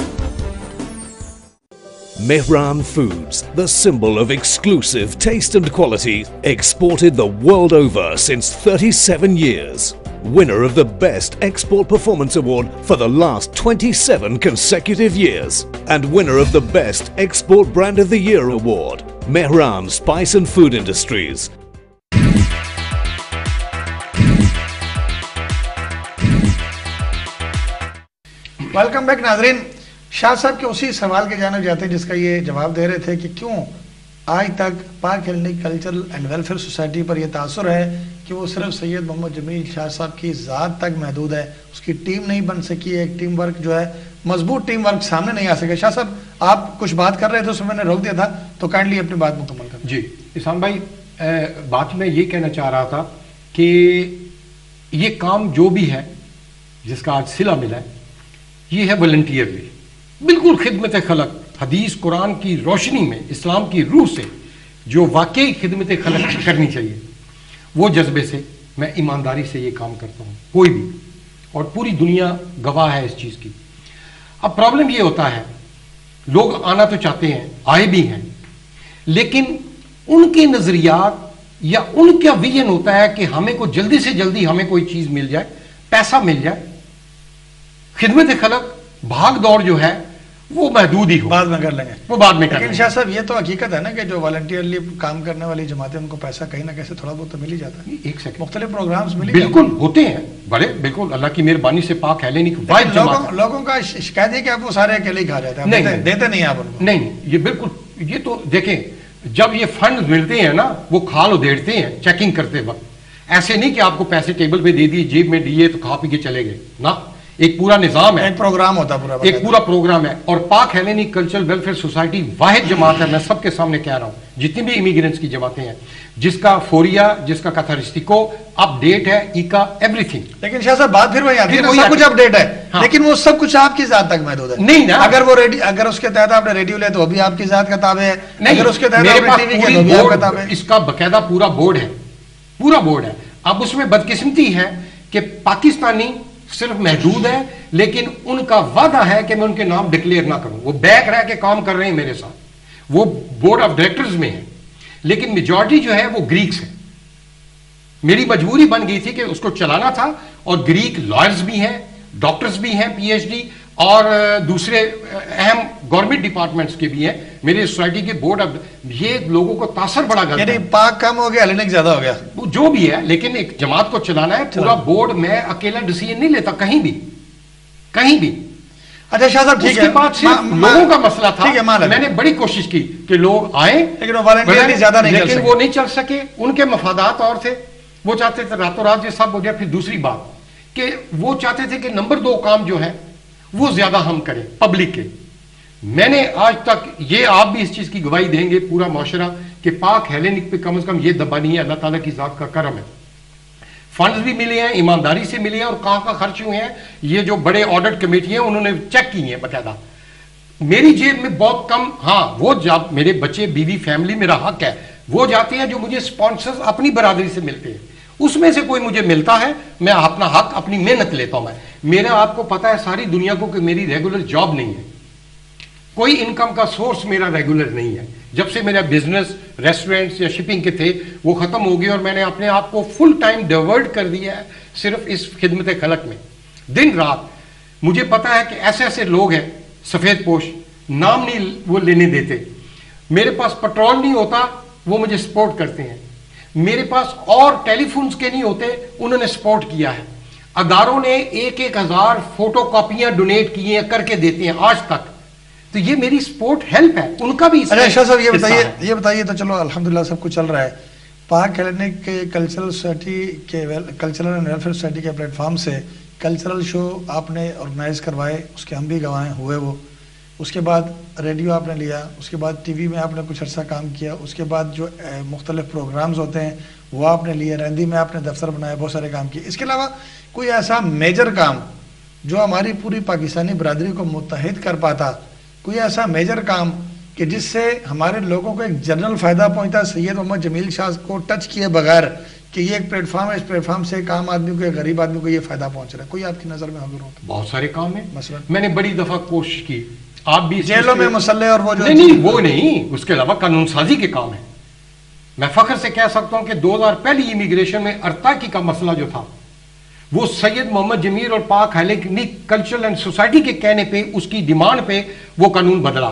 Mehran Foods, the symbol of exclusive taste and quality, exported the world over since thirty-seven years. Winner of the Best Export Performance Award for the last twenty-seven consecutive years. And winner of the Best Export Brand of the Year Award. Mehran Spice and Food Industries. Welcome back ناظرین. شاہ صاحب کے اسی سوال کے جانب جاتے ہیں جس کا یہ جواب دے رہے تھے کہ کیوں آج تک Pak health cultural and welfare society پر یہ تاثر ہے کہ وہ صرف سید محمد جمیل شاہ صاحب کی ذات تک محدود ہے. اس کی ٹیم نہیں بن سکی ہے، ایک ٹیم ورک جو ہے مضبوط ٹیم ورک سامنے نہیں آ سکے. شاہ صاحب آپ کچھ بات کر رہے تھے، اس میں میں نے روک دیا تھا، تو کائنڈلی اپنی بات مکمل کریں. جی اسلام بھائی، بات میں یہ کہنا چاہ رہا تھا کہ یہ کام جو بھی ہے جس کا آج صلہ ملا ہے یہ ہے والنٹیئرلی، بالکل خدمت خلق. حدیث قرآن کی روشنی میں اسلام کی روح سے جو واقعی خدمت خلق کرنی چاہیے وہ جذبے سے میں ایمانداری سے یہ کام کرتا ہوں، کوئی بھی، اور پوری دنیا گواہ ہے اس چیز کی. اب پرابلم یہ ہوتا ہے لوگ آنا تو چاہتے ہیں، آئے بھی ہیں، لیکن ان کے نظریات یا ان کا ویژن ہوتا ہے کہ ہمیں کو جلدی سے جلدی ہمیں کوئی چیز مل جائے، پیسہ مل جائے. خدمت خلق بھاگ دوڑ جو ہے وہ محدود ہی ہو، بعد میں کر لیں گے، وہ بعد میں کر لیں گے. لیکن شاہ صاحب یہ تو حقیقت ہے نا کہ جو والنٹیئرلی کام کرنے والی جماعتیں ان کو پیسہ کہیں نہ کہیں تھوڑا بہت تو مل ہی جاتا ہے. ایک سیکنڈ، مختلف پروگرامز مل بالکل ہوتے ہیں بڑے، بالکل اللہ کی مہربانی سے پاک ہے نہیں. لوگوں لوگوں کا شکایت ہے کہ آپ وہ سارے اکیلے ہی کھا جاتے ہیں، نہیں دیتے نہیں آپ ان کو. نہیں، یہ بالکل، یہ تو دیکھیں جب یہ فنڈ ملتے ہیں نا وہ کھال ادھیڑتے ہیں چیکنگ کرتے وقت. ایسے نہیں کہ آپ کو پیسے ٹیبل پہ دے دیے، جیب میں دیے تو کھا پی کے چلے گئے، نہ، ایک پورا نظام ہے، ایک پروگرام ہوتا ہے، پورا ایک پورا پروگرام ہے. اور Pak Hellenic cultural welfare society واحد جماعت ہے، میں سب کے سامنے کہہ رہا ہوں، جتنی بھی امیگرینٹس کی جماعتیں ہیں، جس کا فوریا، جس کا کاتھرسٹیکو اپ ڈیٹ ہے، ایکا ایوری تھنگ. لیکن شاہ صاحب بات پھر وہی آتی ہے، سب کچھ اپ ڈیٹ ہے، لیکن وہ سب کچھ آپ کی ذات تک محدود ہے. نہیں نا، اگر وہ اگر اس کے تحت آپ نے ریڈیو لے تو وہ بھی آپ کی ذات کا تابع ہے، اگر اس کے تحت آپ نے ٹی وی کیا تو بھی آپ کا تابع ہے. اس کا باقاعدہ پورا بورڈ ہے، پورا بورڈ ہے. اب اس میں بدقسمتی ہے کہ پاکستانی صرف محدود ہے، لیکن ان کا وعدہ ہے کہ میں ان کے نام ڈکلیئر نہ کروں. وہ بیک رہ کے کام کر رہے ہیں میرے ساتھ، وہ بورڈ آف ڈائریکٹرز میں ہیں، لیکن میجورٹی جو ہے وہ گریکس ہے. میری مجبوری بن گئی تھی کہ اس کو چلانا تھا، اور گریک لائرز بھی ہیں، डॉक्टर्स भी हैं पीएचडी और दूसरे अहम गवर्नमेंट डिपार्टमेंट्स के भी हैं, मेरे सोसाइटी के बोर्ड, अब ये लोगों को तासर बड़ा करता है। पाक कम हो गया, हेलेनिक ज्यादा हो गया, जो भी है, लेकिन एक जमात को चलाना है, पूरा बोर्ड मैं अकेला डिसीजन नहीं लेता कहीं भी, कहीं भी। अच्छा शाह साहब, ठीक है, उसके बाद सिर्फ लोगों का मसला था, ठीक है, मैंने बड़ी कोशिश की कि लोग आए, लेकिन वॉलंटियर ज्यादा नहीं, लेकिन वो नहीं चल सके, उनके मफादात और थे, वो चाहते थे रातों रात ये सब हो जाए। फिर दूसरी बात कि वो चाहते थे कि नंबर दो काम जो है वो ज्यादा हम करें पब्लिक के। मैंने आज तक, ये आप भी इस चीज की गवाही देंगे पूरा मुआशरा, कि पाक हेलेनिक पे कम से कम ये दबा नहीं है, अल्लाह ताला की जात का करम है। फंड्स भी मिले हैं, ईमानदारी से मिले हैं, और कहां कहां खर्च हुए हैं ये जो बड़े ऑडिट कमेटी हैं उन्होंने चेक की है बकायदा। मेरी जेब में बहुत कम, हाँ वो जब मेरे बच्चे बीवी फैमिली मेरा हक है, वो जाते हैं जो मुझे स्पॉन्सर्स अपनी बरादरी से मिलते हैं, उसमें से कोई मुझे मिलता है, मैं अपना हक अपनी मेहनत लेता हूं। मैं मेरा आपको पता है सारी दुनिया को कि मेरी रेगुलर जॉब नहीं है, कोई इनकम का सोर्स मेरा रेगुलर नहीं है। जब से मेरा बिजनेस रेस्टोरेंट्स या शिपिंग के थे वो खत्म हो गए और मैंने अपने आप को फुल टाइम डाइवर्ट कर दिया है सिर्फ इस खिदमत खलक में, दिन रात। मुझे पता है कि ऐसे ऐसे लोग हैं सफेद पोश, नाम नहीं वो लेने देते, मेरे पास पेट्रोल नहीं होता वो मुझे सपोर्ट करते हैं, मेरे पास और टेलीफोन्स के नहीं होते उन्होंने सपोर्ट किया है, अदारों ने एक एक हजार फोटो कॉपियां डोनेट की हैं, करके देते हैं आज तक। तो ये मेरी सपोर्ट हेल्प है, उनका भी। अच्छा साहब ये बताइए ये बताइए तो चलो अल्हम्दुलिल्लाह सब कुछ चल रहा है, पाक हेलेनिक के कल्चरल सोसाइटी के कल्चरल एंड वेलफेयर सोसाइटी के प्लेटफॉर्म से कल्चरल शो आपने ऑर्गेनाइज करवाए, उसके हम भी गवाह हुए वो, उसके बाद रेडियो आपने लिया, उसके बाद टीवी में आपने कुछ अर्सा काम किया, उसके बाद जो मुख्तलिफ प्रोग्राम्स होते हैं वो आपने लिए, रैंदी में आपने दफ्तर बनाया, बहुत सारे काम किए। इसके अलावा कोई ऐसा मेजर काम जो हमारी पूरी पाकिस्तानी बरादरी को मुत्तहिद कर पाता, कोई ऐसा मेजर काम कि जिससे हमारे लोगों को एक जनरल फायदा पहुंचता, सैयद मोहम्मद जमील शाह को टच किए बगैर कि ये एक प्लेटफॉर्म है, इस प्लेटफॉर्म से एक आम आदमी को, एक गरीब आदमी को ये फायदा पहुंच रहा है, कोई आपकी नजर में हाजिर हो? बहुत सारे काम है, मसलन मैंने बड़ी दफा कोशिश की, आप भी जेलों में मसले और वो जो नहीं, नहीं वो नहीं, उसके अलावा कानून साजी के काम है। मैं फख्र से कह सकता हूं कि दो हजार पहली इमिग्रेशन में अर्ताकी का मसला जो था वो सैयद मोहम्मद जमीर और पाक हेलेनिक कल्चरल एंड सोसाइटी के कहने पे, उसकी डिमांड पे वो कानून बदला,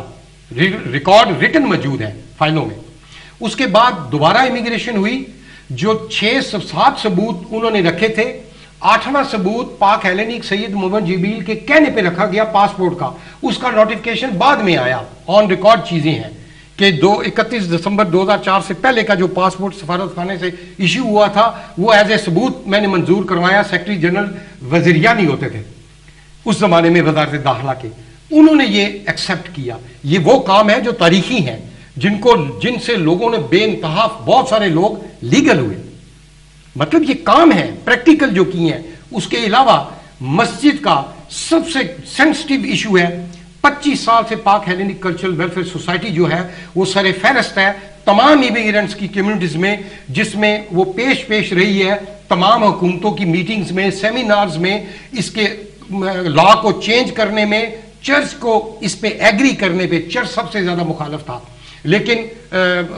रिकॉर्ड रिटन मौजूद है फाइलों में। उसके बाद दोबारा इमिग्रेशन हुई, जो छह सात सबूत उन्होंने रखे थे, आठवां सबूत पाक हेलेनिक सैयद मोहम्मद जमील के कहने पे रखा गया पासपोर्ट का, उसका नोटिफिकेशन बाद में आया, ऑन रिकॉर्ड चीजें हैं कि दो इकतीस दिसंबर दो हजार चार से पहले का जो पासपोर्ट सफारत खाने से इश्यू हुआ था वो एज ए सबूत मैंने मंजूर करवाया। सेक्रेटरी जनरल वजीरियानी होते थे उस जमाने में वजारत दाखिला के, उन्होंने ये एक्सेप्ट किया। ये वो काम है जो तारीखी हैं, जिनको जिनसे लोगों ने बेइंतहा बहुत सारे लोग लीगल हुए, मतलब ये काम है प्रैक्टिकल जो किए हैं। उसके अलावा मस्जिद का सबसे सेंसिटिव इशू है, पच्चीस साल से पाक हेलेनिक कल्चरल वेलफेयर सोसाइटी जो है वो सरे फहरिस्त है तमाम इमिग्रेंट्स की कम्युनिटीज में, जिसमें वो पेश पेश रही है तमाम हुकूमतों की मीटिंग्स में, सेमिनार्स में, इसके लॉ को चेंज करने में, चर्च को इस पे एग्री करने पे चर्च सबसे ज्यादा मुखालफ था। लेकिन आ,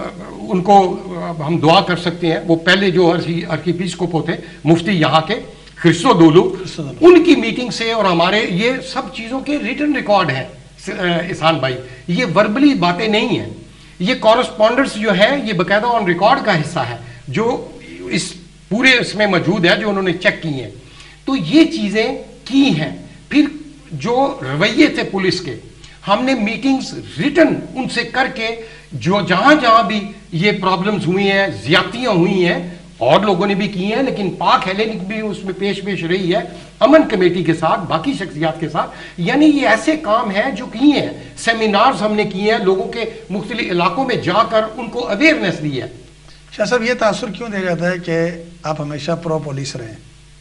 उनको हम दुआ कर सकते हैं, वो पहले जो आर्किएपिस्कोप थे मुफ्ती यहाँ के ख्रिस्तोदोलू, उनकी मीटिंग से और हमारे ये सब चीजों के रिटन रिकॉर्ड है इहसान भाई, ये वर्बली बातें नहीं है, ये कॉरेस्पॉन्डेंस जो है ये बकायदा ऑन रिकॉर्ड का हिस्सा है जो इस पूरे इसमें मौजूद है, जो उन्होंने चेक की है। तो ये चीजें की हैं। फिर जो रवैये थे पुलिस के, हमने मीटिंग्स रिटन उनसे करके, जो जहां जहां भी ये प्रॉब्लम्स हुई हैं, ज्यादतियां हुई हैं, और लोगों ने भी की हैं, लेकिन पाक हेलेनिक भी उसमें पेश पेश रही है अमन कमेटी के साथ, बाकी शख्सियात के साथ। यानी ये ऐसे काम हैं जो किए हैं, सेमिनार्स हमने किए हैं, लोगों के मुख्तलिफ इलाकों में जाकर उनको अवेयरनेस दी है। शाह साहब ये तासुर क्यों दिया जाता है कि आप हमेशा प्रो पुलिस रहे?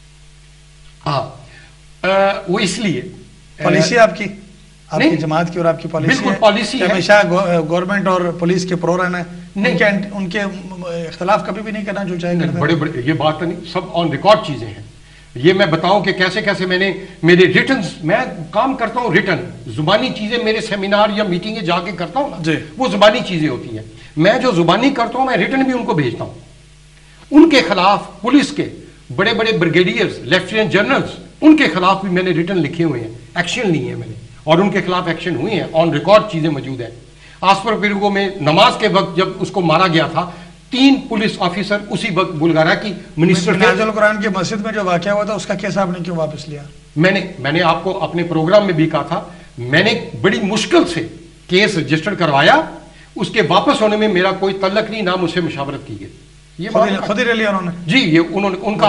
हाँ, वो इसलिए पॉलिसी आपकी आपकी जमात की और आपकी पॉलिसी बिल्कुल पॉलिसी है, हमेशा गवर्नमेंट और पुलिस के प्रो रहना है, उनके उनके इख्तलाफ कभी भी नहीं करना जो चाहे करते। बड़े बड़े ये बात नहीं, सब ऑन रिकॉर्ड चीजें हैं। ये मैं बताऊं कि कैसे कैसे मैंने मेरे रिटर्न, मैं काम करता हूं रिटर्न, जुबानी चीजें मेरे सेमिनार या मीटिंग जाके करता हूं ना, वो जुबानी चीजें होती हैं। मैं जो जुबानी करता हूं मैं रिटर्न भी उनको भेजता हूं। उनके खिलाफ पुलिस के बड़े बड़े ब्रिगेडियर्स, लेफ्टिनेंट जनरल्स, ان کے خلاف بھی میں نے ریٹن لکھے ہوئے ہیں, ایکشن لی ہے میں نے, اور ان کے خلاف ایکشن ہوئے ہیں, آن ریکارڈ چیزیں موجود ہیں. آسپر پیرگو میں نماز کے وقت جب اس کو مارا گیا تھا, تین پولیس آفیسر اسی وقت بلغاریہ کی منسٹر ناز القرآن کی مسجد میں جو واقعہ ہوا تھا اس کا کیس آپ نے کیوں واپس لیا؟ میں نے میں نے آپ کو اپنے پروگرام میں بھی کہا تھا, میں نے بڑی مشکل سے کیس رجسٹر کروایا, اس کے واپس ہونے میں میرا کوئی تعلق نہیں, نہ مجھ سے مشاورت کی گئی. یہ خود ہی لے لیا انہوں نے جی, یہ انہوں نے ان کا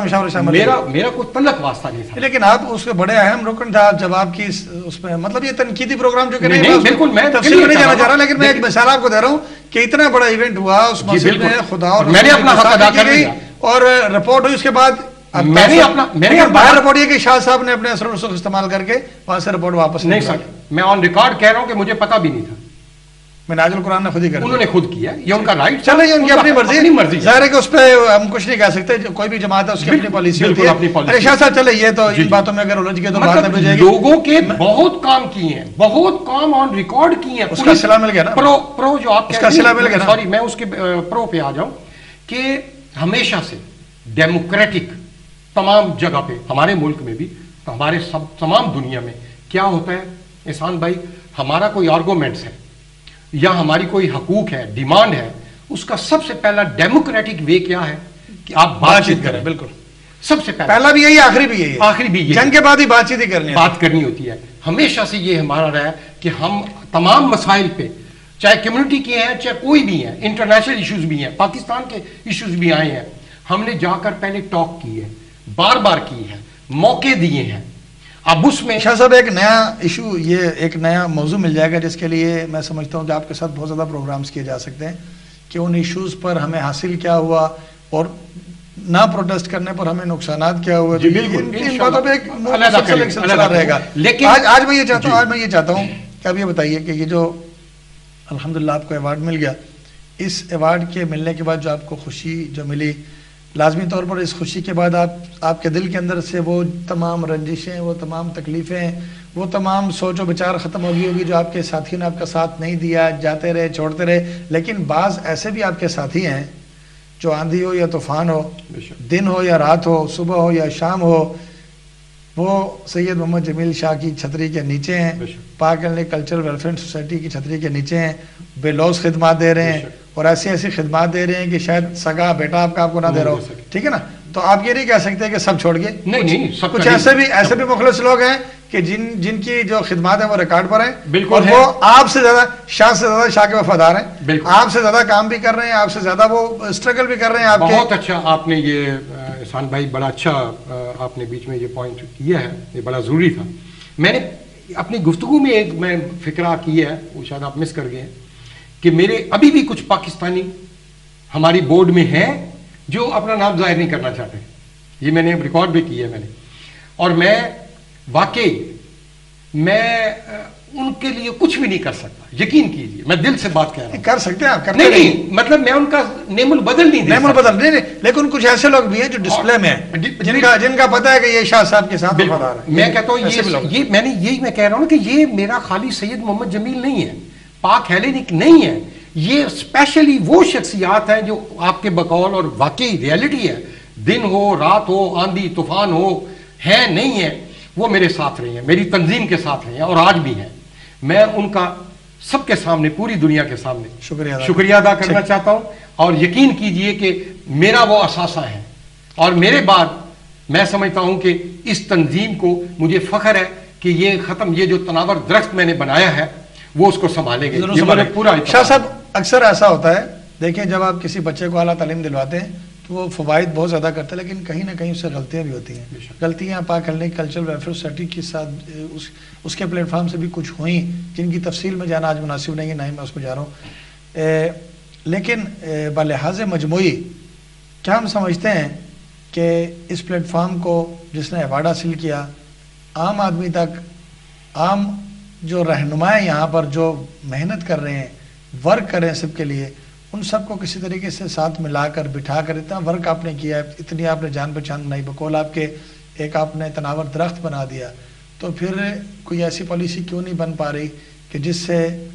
میرا میرا کوئی تعلق واسطہ نہیں تھا. لیکن آپ اس کے بڑے اہم رکن تھا جب آپ کی اس میں, مطلب یہ تنقیدی پروگرام جو کہ نہیں, بالکل میں تفصیل میں نہیں جانا چاہ رہا, لیکن میں ایک مثال آپ کو دے رہا ہوں کہ اتنا بڑا ایونٹ ہوا اس مسجد میں, خدا اور میں نے اپنا حق ادا کر دیا, اور رپورٹ ہوئی اس کے بعد میں نے اپنا میں نے باہر رپورٹ یہ کہ شاہ صاحب نے اپنے اثر و رسوخ استعمال کر کے وہاں سے رپورٹ واپس نہیں سر, میں آن ریکارڈ کہہ رہا ہوں کہ مجھے پتا بھی نہیں تھا. ناز القرآن نے خود ہی کر انہوں نے خود کیا, یہ ان کا رائٹ, چلے یہ ان کی اپنی مرضی, نہیں مرضی ظاہر ہے کہ اس پہ ہم کچھ نہیں کہہ سکتے, کوئی بھی جماعت ہے اس کی اپنی پالیسی ہوتی ہے. ارے شاہ صاحب چلے, یہ تو ان باتوں میں اگر الجھ گئے تو بات نہ بھیجے گی. لوگوں کے بہت کام کیے ہیں, بہت کام آن ریکارڈ کیے ہیں. اس کا صلہ مل گیا نا, پرو پرو جو آپ اس کا صلہ مل گیا نا. سوری میں اس کے پرو پہ آ جاؤں کہ ہمیشہ سے ڈیموکریٹک تمام جگہ پہ, ہمارے ملک میں بھی, ہمارے سب تمام دنیا میں کیا ہوتا ہے احسان بھائی, ہمارا کوئی آرگومنٹس ہے یا ہماری کوئی حقوق ہے, ڈیمانڈ ہے, اس کا سب سے پہلا ڈیموکریٹک وے کیا ہے کہ آپ بات چیت کریں. بالکل سب سے پہلا پہلا بھی یہی, آخری بھی یہی, آخری بھی یہی, جنگ کے بعد ہی بات چیت ہی کرنی بات کرنی ہوتی ہے. ہمیشہ سے یہ ہمارا رہا ہے کہ ہم تمام مسائل پہ, چاہے کمیونٹی کے ہیں چاہے کوئی بھی ہیں, انٹرنیشنل ایشوز بھی ہیں, پاکستان کے ایشوز بھی آئے ہیں, ہم نے جا کر پہلے ٹاک کی ہے, بار بار کی ہے, موقع دیے ہیں. اب اس میں شاہ صاحب ایک نیا ایشو, یہ ایک نیا موضوع مل جائے گا جس کے لیے میں سمجھتا ہوں کہ آپ کے ساتھ بہت زیادہ پروگرامز کیے جا سکتے ہیں, کہ ان ایشوز پر ہمیں حاصل کیا ہوا اور نہ پروٹیسٹ کرنے پر ہمیں نقصانات کیا ہوئے. ان باتوں پہ ایک سلسلہ رہے گا. لیکن آج میں یہ چاہتا ہوں آج میں یہ چاہتا ہوں کہ آپ یہ بتائیے کہ یہ جو الحمدللہ آپ کو ایوارڈ مل گیا, اس ایوارڈ کے ملنے کے بعد جو آپ کو خوشی جو ملی, لازمی طور پر اس خوشی کے بعد آپ آپ کے دل کے اندر سے وہ تمام رنجشیں, وہ تمام تکلیفیں, وہ تمام سوچ و بچار ختم ہو گئی ہوگی جو آپ کے ساتھیوں نے آپ کا ساتھ نہیں دیا, جاتے رہے, چھوڑتے رہے. لیکن بعض ایسے بھی آپ کے ساتھی ہیں جو آندھی ہو یا طوفان ہو, دن ہو یا رات ہو, صبح ہو یا شام ہو, وہ سید محمد جمیل شاہ کی چھتری کے نیچے ہیں, پاک علی کلچرل ویلفیئر سوسائٹی کی چھتری کے نیچے ہیں, بے لوث خدمات دے رہے ہیں, اور ایسی ایسی خدمات دے رہے ہیں کہ شاید سگا بیٹا آپ کا آپ کو نہ دے رہا ہو. ٹھیک ہے نا, تو آپ یہ نہیں کہہ سکتے کہ سب چھوڑ گئے. نہیں نہیں, کچھ ایسے بھی ایسے بھی مخلص لوگ ہیں کہ جن جن کی جو خدمات ہیں وہ ریکارڈ پر ہیں, اور وہ آپ سے زیادہ, شاہ سے زیادہ شاہ کے وفادار ہیں, آپ سے زیادہ کام بھی کر رہے ہیں, آپ سے زیادہ وہ اسٹرگل بھی کر رہے ہیں. آپ کے بہت اچھا آپ نے یہ احسان بھائی, بڑا اچھا آپ نے بیچ میں یہ پوائنٹ کیا ہے, یہ بڑا ضروری تھا. میں نے اپنی گفتگو میں ایک میں فکرہ کی ہے, وہ شاید آپ مس کر گئے ہیں, کہ میرے ابھی بھی کچھ پاکستانی ہماری بورڈ میں ہیں جو اپنا نام ظاہر نہیں کرنا چاہتے. یہ میں نے ریکارڈ بھی کیا ہے میں نے, اور میں واقعی میں ان کے لیے کچھ بھی نہیں کر سکتا, یقین کیجیے, میں دل سے بات کہہ رہا ہوں. کر سکتے ہیں آپ, نہیں نہیں, مطلب میں ان کا نیم البدل نہیں نیم البدل نہیں نہیں, لیکن کچھ ایسے لوگ بھی ہیں جو ڈسپلے میں ہیں, جن کا جن کا پتہ ہے کہ یہ شاہ صاحب کے ساتھ وفادار ہے. میں کہتا ہوں یہ یہ میں نے یہی میں کہہ رہا ہوں کہ یہ میرا خالی سید محمد جمیل نہیں ہے, پاک ہیلینک نہیں ہے, یہ اسپیشلی وہ شخصیات ہیں جو آپ کے بقول اور واقعی ریئلٹی ہے, دن ہو رات ہو, آندھی طوفان ہو, ہیں نہیں ہیں, وہ میرے ساتھ رہے ہیں, میری تنظیم کے ساتھ رہے ہیں اور آج بھی ہیں. میں ان کا سب کے سامنے, پوری دنیا کے سامنے شکریہ شکریہ ادا کرنا چاہتا ہوں, اور یقین کیجئے کہ میرا وہ اثاثہ ہے, اور میرے بعد میں سمجھتا ہوں کہ اس تنظیم کو مجھے فخر ہے کہ یہ ختم, یہ جو تناور درخت میں نے بنایا ہے وہ اس کو سنبھالیں گے پورا. شاہ صاحب اکثر ایسا ہوتا ہے, دیکھیں جب آپ کسی بچے کو اعلیٰ تعلیم دلواتے ہیں تو وہ فوائد بہت زیادہ کرتے ہیں, لیکن کہیں نہ کہیں اس سے غلطیاں بھی ہوتی ہیں. غلطیاں پاک علی کلچرل ویلفیئر سوسائٹی کے ساتھ اس اس کے پلیٹ فارم سے بھی کچھ ہوئیں جن کی تفصیل میں جانا آج مناسب نہیں ہے, نہ ہی میں اس میں جا رہا ہوں. لیکن بلحاظ مجموعی کیا ہم سمجھتے ہیں کہ اس پلیٹ فارم کو جس نے ایوارڈ حاصل کیا, عام آدمی تک, عام جو رہنما ہیں یہاں پر جو محنت کر رہے ہیں, ورک کر رہے ہیں سب کے لیے, ان سب کو کسی طریقے سے ساتھ ملا کر بٹھا کر اتنا ورک آپ نے کیا ہے, اتنی آپ نے جان پہچان بنائی, بقول آپ کے ایک آپ نے تناور درخت بنا دیا, تو پھر کوئی ایسی پالیسی کیوں نہیں بن پا رہی کہ جس سے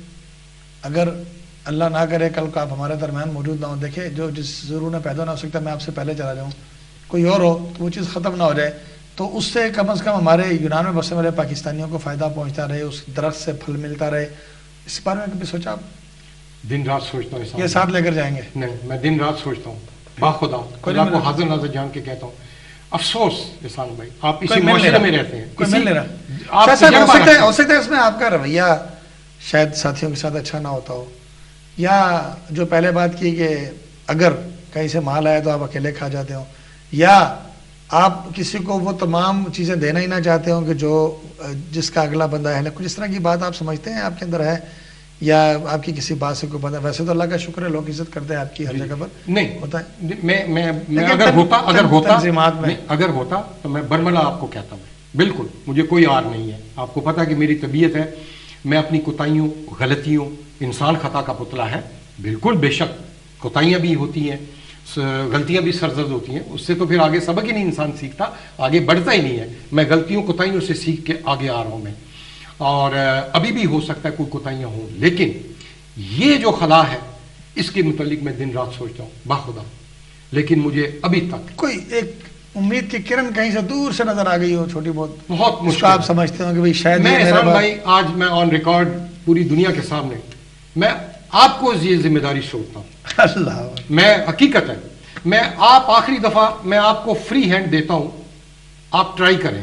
اگر اللہ نہ کرے کل کو آپ ہمارے درمیان موجود نہ ہوں, دیکھیں جو جس ضرور نے پیدا نہ ہو سکتا, میں آپ سے پہلے چلا جاؤں, کوئی اور ہو تو وہ چیز ختم نہ ہو جائے. تو اس سے کم از کم ہمارے یونان میں بسنے والے پاکستانیوں کو فائدہ پہنچتا رہے, اس درخت سے پھل ملتا رہے. اس بارے میں کبھی سوچا آپ؟ دن رات سوچتا ہوں. یہ ساتھ لے کر جائیں گے؟ نہیں, میں دن رات سوچتا ہوں, باخدا اللہ کو حاضر ناظر جان کے کہتا ہوں. افسوس احسان بھائی, آپ اسی معاشرے میں رہتے ہیں, کوئی مل نہیں رہا. ہو سکتا ہے اس میں آپ کا رویہ شاید ساتھیوں کے ساتھ اچھا نہ ہوتا ہو, یا جو پہلے بات کی کہ اگر کہیں سے مال آیا تو آپ اکیلے کھا جاتے ہو, یا آپ کسی کو وہ تمام چیزیں دینا ہی نہ چاہتے ہوں کہ جو جس کا اگلا بندہ ہے. کچھ اس طرح کی بات آپ سمجھتے ہیں آپ کے اندر ہے, یا آپ کی کسی بات سے کوئی بندہ؟ ویسے تو اللہ کا شکر ہے لوگ عزت کرتے ہیں آپ کی ہر جگہ پر. نہیں ہوتا ہے. میں میں اگر ہوتا اگر ہوتا تنظیمات میں اگر ہوتا تو میں برملا آپ کو کہتا ہوں, بالکل مجھے کوئی آر نہیں ہے. آپ کو پتا کہ میری طبیعت ہے, میں اپنی کوتاہیوں غلطیوں, انسان خطا کا پتلا ہے, بالکل بے شک کوتاہیاں بھی ہوتی ہیں, غلطیاں بھی سرزد ہوتی ہیں, اس سے تو پھر آگے سبق ہی نہیں انسان سیکھتا, آگے بڑھتا ہی نہیں ہے. میں غلطیوں کوتاہیوں سے سیکھ کے آگے آ رہا ہوں میں, اور ابھی بھی ہو سکتا ہے کوئی کوتاہیاں ہوں, لیکن یہ جو خلا ہے اس کے متعلق میں دن رات سوچتا ہوں باخدا. لیکن مجھے ابھی تک کوئی ایک امید کی کرن کہیں سے دور سے نظر آ گئی ہو, چھوٹی بہت, بہت مشکل آپ سمجھتے ہو کہ بھئی شاید میں احسان بھائی آج میں آن ریکارڈ پوری دنیا کے سامنے میں آپ کو یہ ذمہ داری سوچتا ہوں. اللہ, میں حقیقت ہے, میں آپ آخری دفعہ میں آپ کو فری ہینڈ دیتا ہوں, آپ ٹرائی کریں,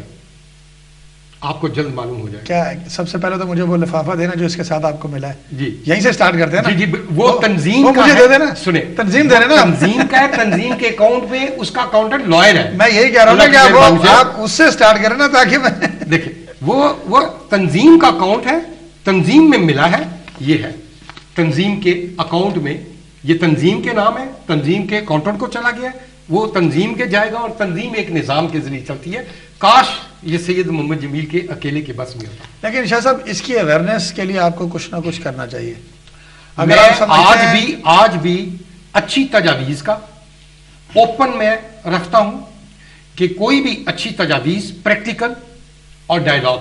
آپ کو جلد معلوم ہو جائے. کیا سب سے پہلے تو مجھے وہ لفافہ دینا جو اس کے ساتھ آپ کو ملا ہے. جی یہیں سے سٹارٹ کرتے ہیں نا. جی جی وہ تنظیم کا مجھے دے دینا. سنیں, تنظیم دے دینا. تنظیم کا ہے, تنظیم کے اکاؤنٹ میں اس کا اکاؤنٹنٹ لائر ہے. میں یہی کہہ رہا ہوں کہ آپ اس سے سٹارٹ کریں نا, تاکہ میں دیکھیں وہ وہ تنظیم کا اکاؤنٹ ہے, تنظیم میں ملا ہے, یہ ہے تنظیم کے اکاؤنٹ میں, یہ تنظیم کے نام ہے, تنظیم کے اکاؤنٹنٹ کو چلا گیا ہے, وہ تنظیم کے جائے گا, اور تنظیم ایک نظام کے ذریعے چلتی ہے. کاش یہ سید محمد جمیل کے اکیلے کے بس میں ہوتا. لیکن شاہ صاحب اس کی اویئرنیس کے لیے آپ کو کچھ نہ کچھ کرنا چاہیے. میں آج بھی آج بھی اچھی تجاویز کا اوپن میں رکھتا ہوں کہ کوئی بھی اچھی تجاویز پریکٹیکل اور ڈائلاگ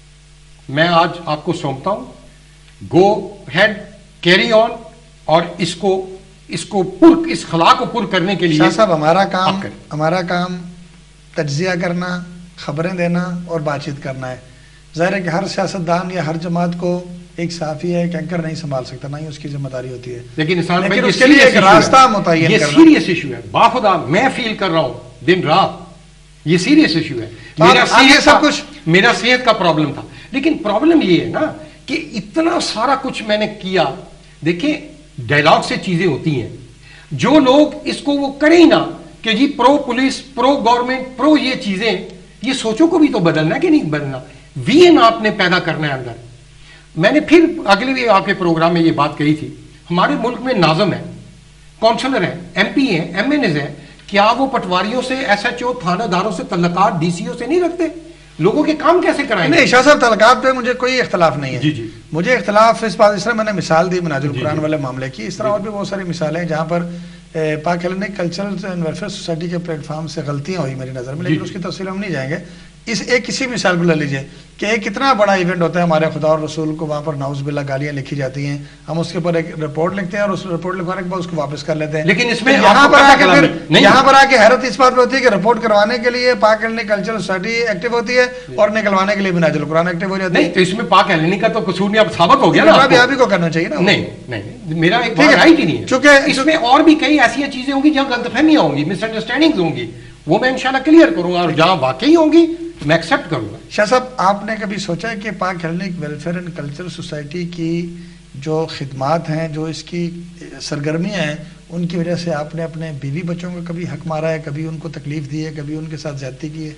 میں آج آپ کو سونپتا ہوں. گو ہیڈ, کیری آن, اور اس کو اس کو پر اس خلا کو پر کرنے کے لیے شاہ صاحب ہمارا کام ہمارا کام تجزیہ کرنا, خبریں دینا اور بات چیت کرنا ہے. ظاہر ہے کہ ہر سیاستدان یا ہر جماعت کو ایک صحافی ہے, ایک اینکر نہیں سنبھال سکتا, نہ ہی اس کی ذمہ داری ہوتی ہے. لیکن اس کے لیے ایک راستہ متعین کرنا, یہ سیریس ایشو ہے باخدا. میں فیل کر رہا ہوں دن رات, یہ سیریس ایشو ہے. میرا صحت سب کچھ میرا صحت کا پرابلم تھا, لیکن پرابلم یہ ہے نا کہ اتنا سارا کچھ میں نے کیا. دیکھیں ڈائلاگ سے چیزیں ہوتی ہیں, جو لوگ اس کو وہ کریں نا کہ جی پرو پولیس, پرو گورنمنٹ, پرو یہ چیزیں, یہ سوچوں کو بھی تو بدلنا ہے کہ نہیں بدلنا. وی این آپ نے پیدا کرنا ہے اندر. میں نے پھر اگلے بھی آپ کے پروگرام میں یہ بات کہی تھی, ہمارے ملک میں ناظم ہے, کونسلر ہے, ایم پی ہیں, ایم این ایز ہیں, کیا وہ پٹواریوں سے, ایس ایچ او, تھانہ داروں سے تعلقات ڈی سی او سے نہیں رکھتے؟ لوگوں کے کام کیسے کرائیں گے؟ نہیں شاہ صاحب, تعلقات پہ مجھے کوئی اختلاف نہیں ہے. جی جی مجھے اختلاف اس بات, اس طرح میں نے مثال دی مناظر القرآن والے معاملے کی, اس طرح اور بھی بہت ساری مثالیں ہیں جہاں پر Pak Hellenic cultural and welfare society کے پلیٹ فارم سے غلطیاں ہوئی میری نظر میں, لیکن اس کی تفصیل ہم نہیں جائیں گے. اس ایک کسی مثال کو لے لیجئے کہ ایک کتنا بڑا ایونٹ ہوتا ہے ہمارے خدا اور رسول کو, وہاں پر نعوذ باللہ گالیاں لکھی جاتی ہیں, ہم اس کے اوپر ایک رپورٹ لکھتے ہیں اور اس رپورٹ لکھوانے کے بعد اس کو واپس کر لیتے ہیں. لیکن اس میں یہاں پر آ کے پھر یہاں پر آ کے حیرت اس بات پہ ہوتی ہے کہ رپورٹ کروانے کے لیے پاک ہیلینک کلچرل سوسائٹی ایکٹیو ہوتی ہے اور نکلوانے کے لیے مناظر القرآن ایکٹیو ہو جاتی ہے. نہیں تو اس میں پاک ہیلینک کا تو قصور نہیں, اب ثابت ہو گیا نا, آپ ہی کو کرنا چاہیے نا. نہیں نہیں میرا ایک بات رائٹ ہی نہیں ہے, چونکہ اس میں اور بھی کئی ایسی چیزیں ہوں گی جہاں غلط فہمیاں ہوں گی, مس انڈرسٹینڈنگز ہوں گی, وہ میں انشاءاللہ کلیئر کروں گا, اور جہاں واقعی ہوں گی میں ایکسیپٹ کروں گا. شاہ صاحب آپ نے کبھی سوچا ہے کہ Pak Hellenic welfare and cultural society کی جو خدمات ہیں, جو اس کی سرگرمیاں ہیں, ان کی وجہ سے آپ نے اپنے بیوی بچوں کو کبھی حق مارا ہے, کبھی ان کو تکلیف دی ہے, کبھی ان کے ساتھ زیادتی کی ہے؟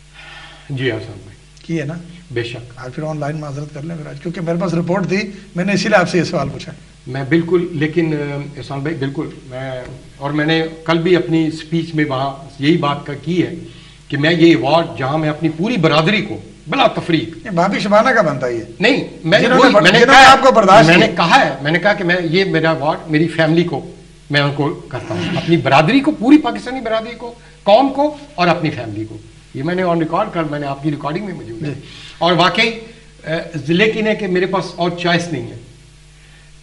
جی احسان بھائی کی ہے نا, بے شک. آج پھر آن لائن معذرت کر لیں پھر آج, کیونکہ میرے پاس رپورٹ تھی, میں نے اسی لیے آپ سے یہ سوال پوچھا. میں بالکل, لیکن احسان بھائی بالکل میں, اور میں نے کل بھی اپنی اسپیچ میں وہاں یہی بات کا کی ہے کہ میں یہ ایوارڈ جہاں میں اپنی پوری برادری کو بلا تفریق, بھابھی شبانہ کا بنتا ہے نہیں, میں نے آپ کو برداشت, میں نے کہا ہے, میں نے کہا کہ میں یہ میرا ایوارڈ میری فیملی کو میں ان کو کرتا ہوں, اپنی برادری کو, پوری پاکستانی برادری کو, قوم کو اور اپنی فیملی کو. یہ میں نے آن ریکارڈ کر, میں نے آپ کی ریکارڈنگ میں موجود ہے, اور واقعی لیکن ہے کہ میرے پاس اور چوائس نہیں ہے.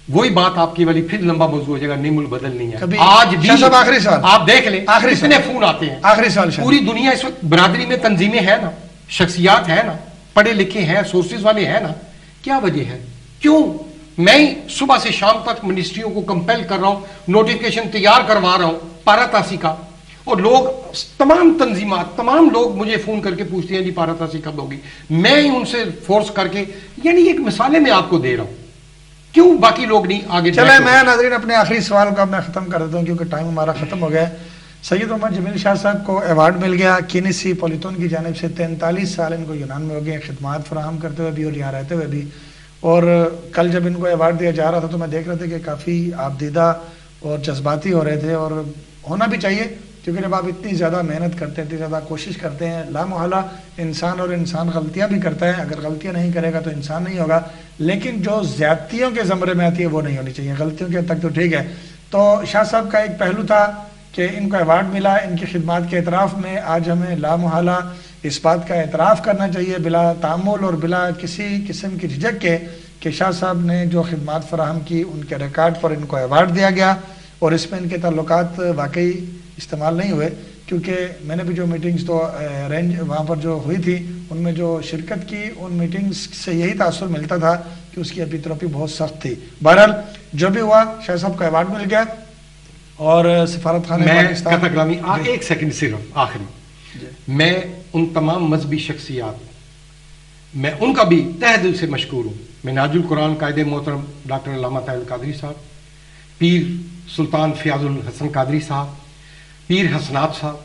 वही बात आपकी वाली फिर लंबा मौजू हो जाएगा, निमुल बदल नहीं है। आज भी आखिरी सवाल आप देख लें, आखिरी कितने फोन आते हैं। आखिरी सवाल, पूरी दुनिया इस वक्त बरादरी में तंजीमें हैं ना, शख्सियात है ना, पढ़े लिखे हैं, सोर्सेज वाले हैं ना, क्या वजह है? क्यों मैं सुबह से शाम तक मिनिस्ट्रियों को कंपेल कर रहा हूं, नोटिफिकेशन तैयार करवा रहा हूं पारातासी का, और लोग तमाम तंजीमात तमाम लोग मुझे फोन करके पूछते हैं जी पारातासी कब होगी, मैं ही उनसे फोर्स करके, यानी एक मिसालें मैं आपको दे रहा हूं, क्यों बाकी लोग नहीं आगे? चले मैं नाज़रीन अपने आखिरी सवाल को मैं खत्म कर देता हूं क्योंकि टाइम हमारा खत्म हो गया है। सैयद मोहम्मद जमील शाह साहब को अवार्ड मिल गया किनिसी पॉलिटोन की जानिब से, तैंतालीस साल इनको यूनान में हो गए खिदमात फराहम करते हुए भी और यहाँ रहते हुए भी। और कल जब इनको अवार्ड दिया जा रहा था तो मैं देख रहे थे कि काफ़ी आपदीदा और जज्बाती हो रहे थे, और होना भी चाहिए क्योंकि जब आप इतनी ज़्यादा मेहनत करते हैं, इतनी ज़्यादा कोशिश करते हैं, लामोहला इंसान और इंसान गलतियाँ भी करता है, अगर गलतियाँ नहीं करेगा तो इंसान नहीं होगा, लेकिन जो ज़्यादतियों के ज़मरे में आती है वो नहीं होनी चाहिए, गलतियों के तक तो ठीक है। तो शाह साहब का एक पहलू था कि इनको अवार्ड मिला, इनकी खिदमत के एतराफ़ में आज हमें लामोहला इस बात का एतराफ़ करना चाहिए बिला तामुल और बिला किसी किस्म की झिझक के कि शाह साहब ने जो खिदमत फराहम की उनके रिकॉर्ड पर इनको अवार्ड दिया गया, और इसमें इनके ताल्लुकात वाकई इस्तेमाल नहीं हुए क्योंकि मैंने भी जो मीटिंग्स तो अरेंज वहाँ पर जो हुई थी उनमें जो शिरकत की, उन मीटिंग्स से यही तासुर मिलता था कि उसकी एपिथेरेपी बहुत सख्त थी। बहरहाल जो भी हुआ शाह साहब को अवार्ड मिल गया और सफारत खाने पाकिस्तान। एक सेकंड सिर्फ आखिरी, मैं उन तमाम मजहबी शख्सियात, मैं उनका भी तहे दिल से मशकूर हूँ। मैं नाजुल कुरान कायदे मोहतरम डॉक्टर अल्लामा ताहिर कादरी साहब, पीर सुल्तान फयाजुल हसन कादरी साहब, पीर हसनात साहब,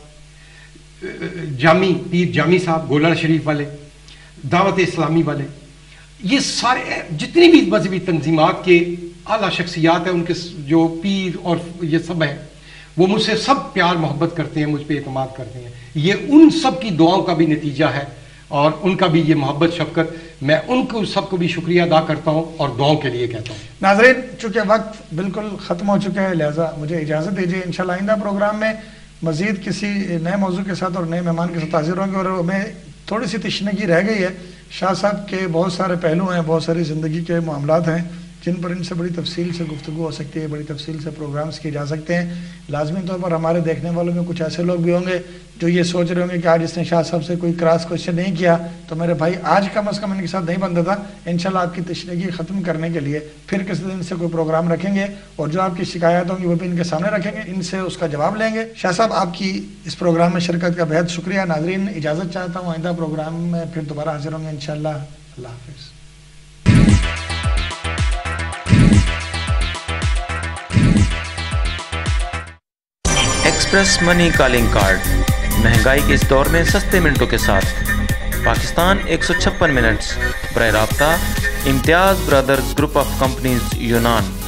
जामी पीर जामी साहब गोला शरीफ वाले, दावत इस्लामी वाले, ये सारे जितनी भी मजहबी तंजीमात के आला शख्सियात हैं, उनके जो पीर और ये सब हैं, वो मुझसे सब प्यार मोहब्बत करते हैं, मुझ पर एतमाद करते हैं। ये उन सब की दुआओं का भी नतीजा है और उनका भी ये मोहब्बत शफकत, मैं उनको सबको भी शुक्रिया अदा करता हूँ और दुआओं के लिए कहता हूँ। नाज़रीन चूँकि वक्त बिल्कुल ख़त्म हो चुका है, लिहाजा मुझे इजाज़त दीजिए। इंशाल्लाह आइंदा प्रोग्राम में मज़ीद किसी नए मौजू के साथ और नए मेहमान के साथ हाजिर होंगे। और हमें थोड़ी सी तशनगी रह गई है, शाह साहब के बहुत सारे पहलू हैं, बहुत सारी ज़िंदगी के मामलात हैं जिन पर इनसे बड़ी तफसील से गुफ्तगू हो सकती है, बड़ी तफसील से प्रोग्राम्स किए जा सकते हैं। लाजमी तौर पर हमारे देखने वालों में कुछ ऐसे लोग भी होंगे जो ये सोच रहे होंगे कि आज इसने शाह साहब से कोई क्रॉस क्वेश्चन नहीं किया तो मेरे भाई आज कम अज़ कम इनके साथ नहीं बनता था। इंशाल्लाह आपकी तशनगी ख़त्म करने के लिए फिर किसी दिन से कोई प्रोग्राम रखेंगे और जो आपकी शिकायत होंगी वो भी इनके सामने रखेंगे, इनसे उसका जवाब लेंगे। शाह साहब आपकी इस प्रोग्राम में शिरकत का बेहद शुक्रिया। नाज़रीन इजाज़त चाहता हूँ, आइंदा प्रोग्राम में फिर दोबारा हाजिर होंगे इंशाल्लाह। अल्लाह हाफ़िज़। एक्सप्रेस मनी कॉलिंग कार्ड, महंगाई के इस दौर में सस्ते मिनटों के साथ। पाकिस्तान एक सौ छप्पन मिनट्स, बराह राब्ता Imtiaz brothers group of companies यूनान।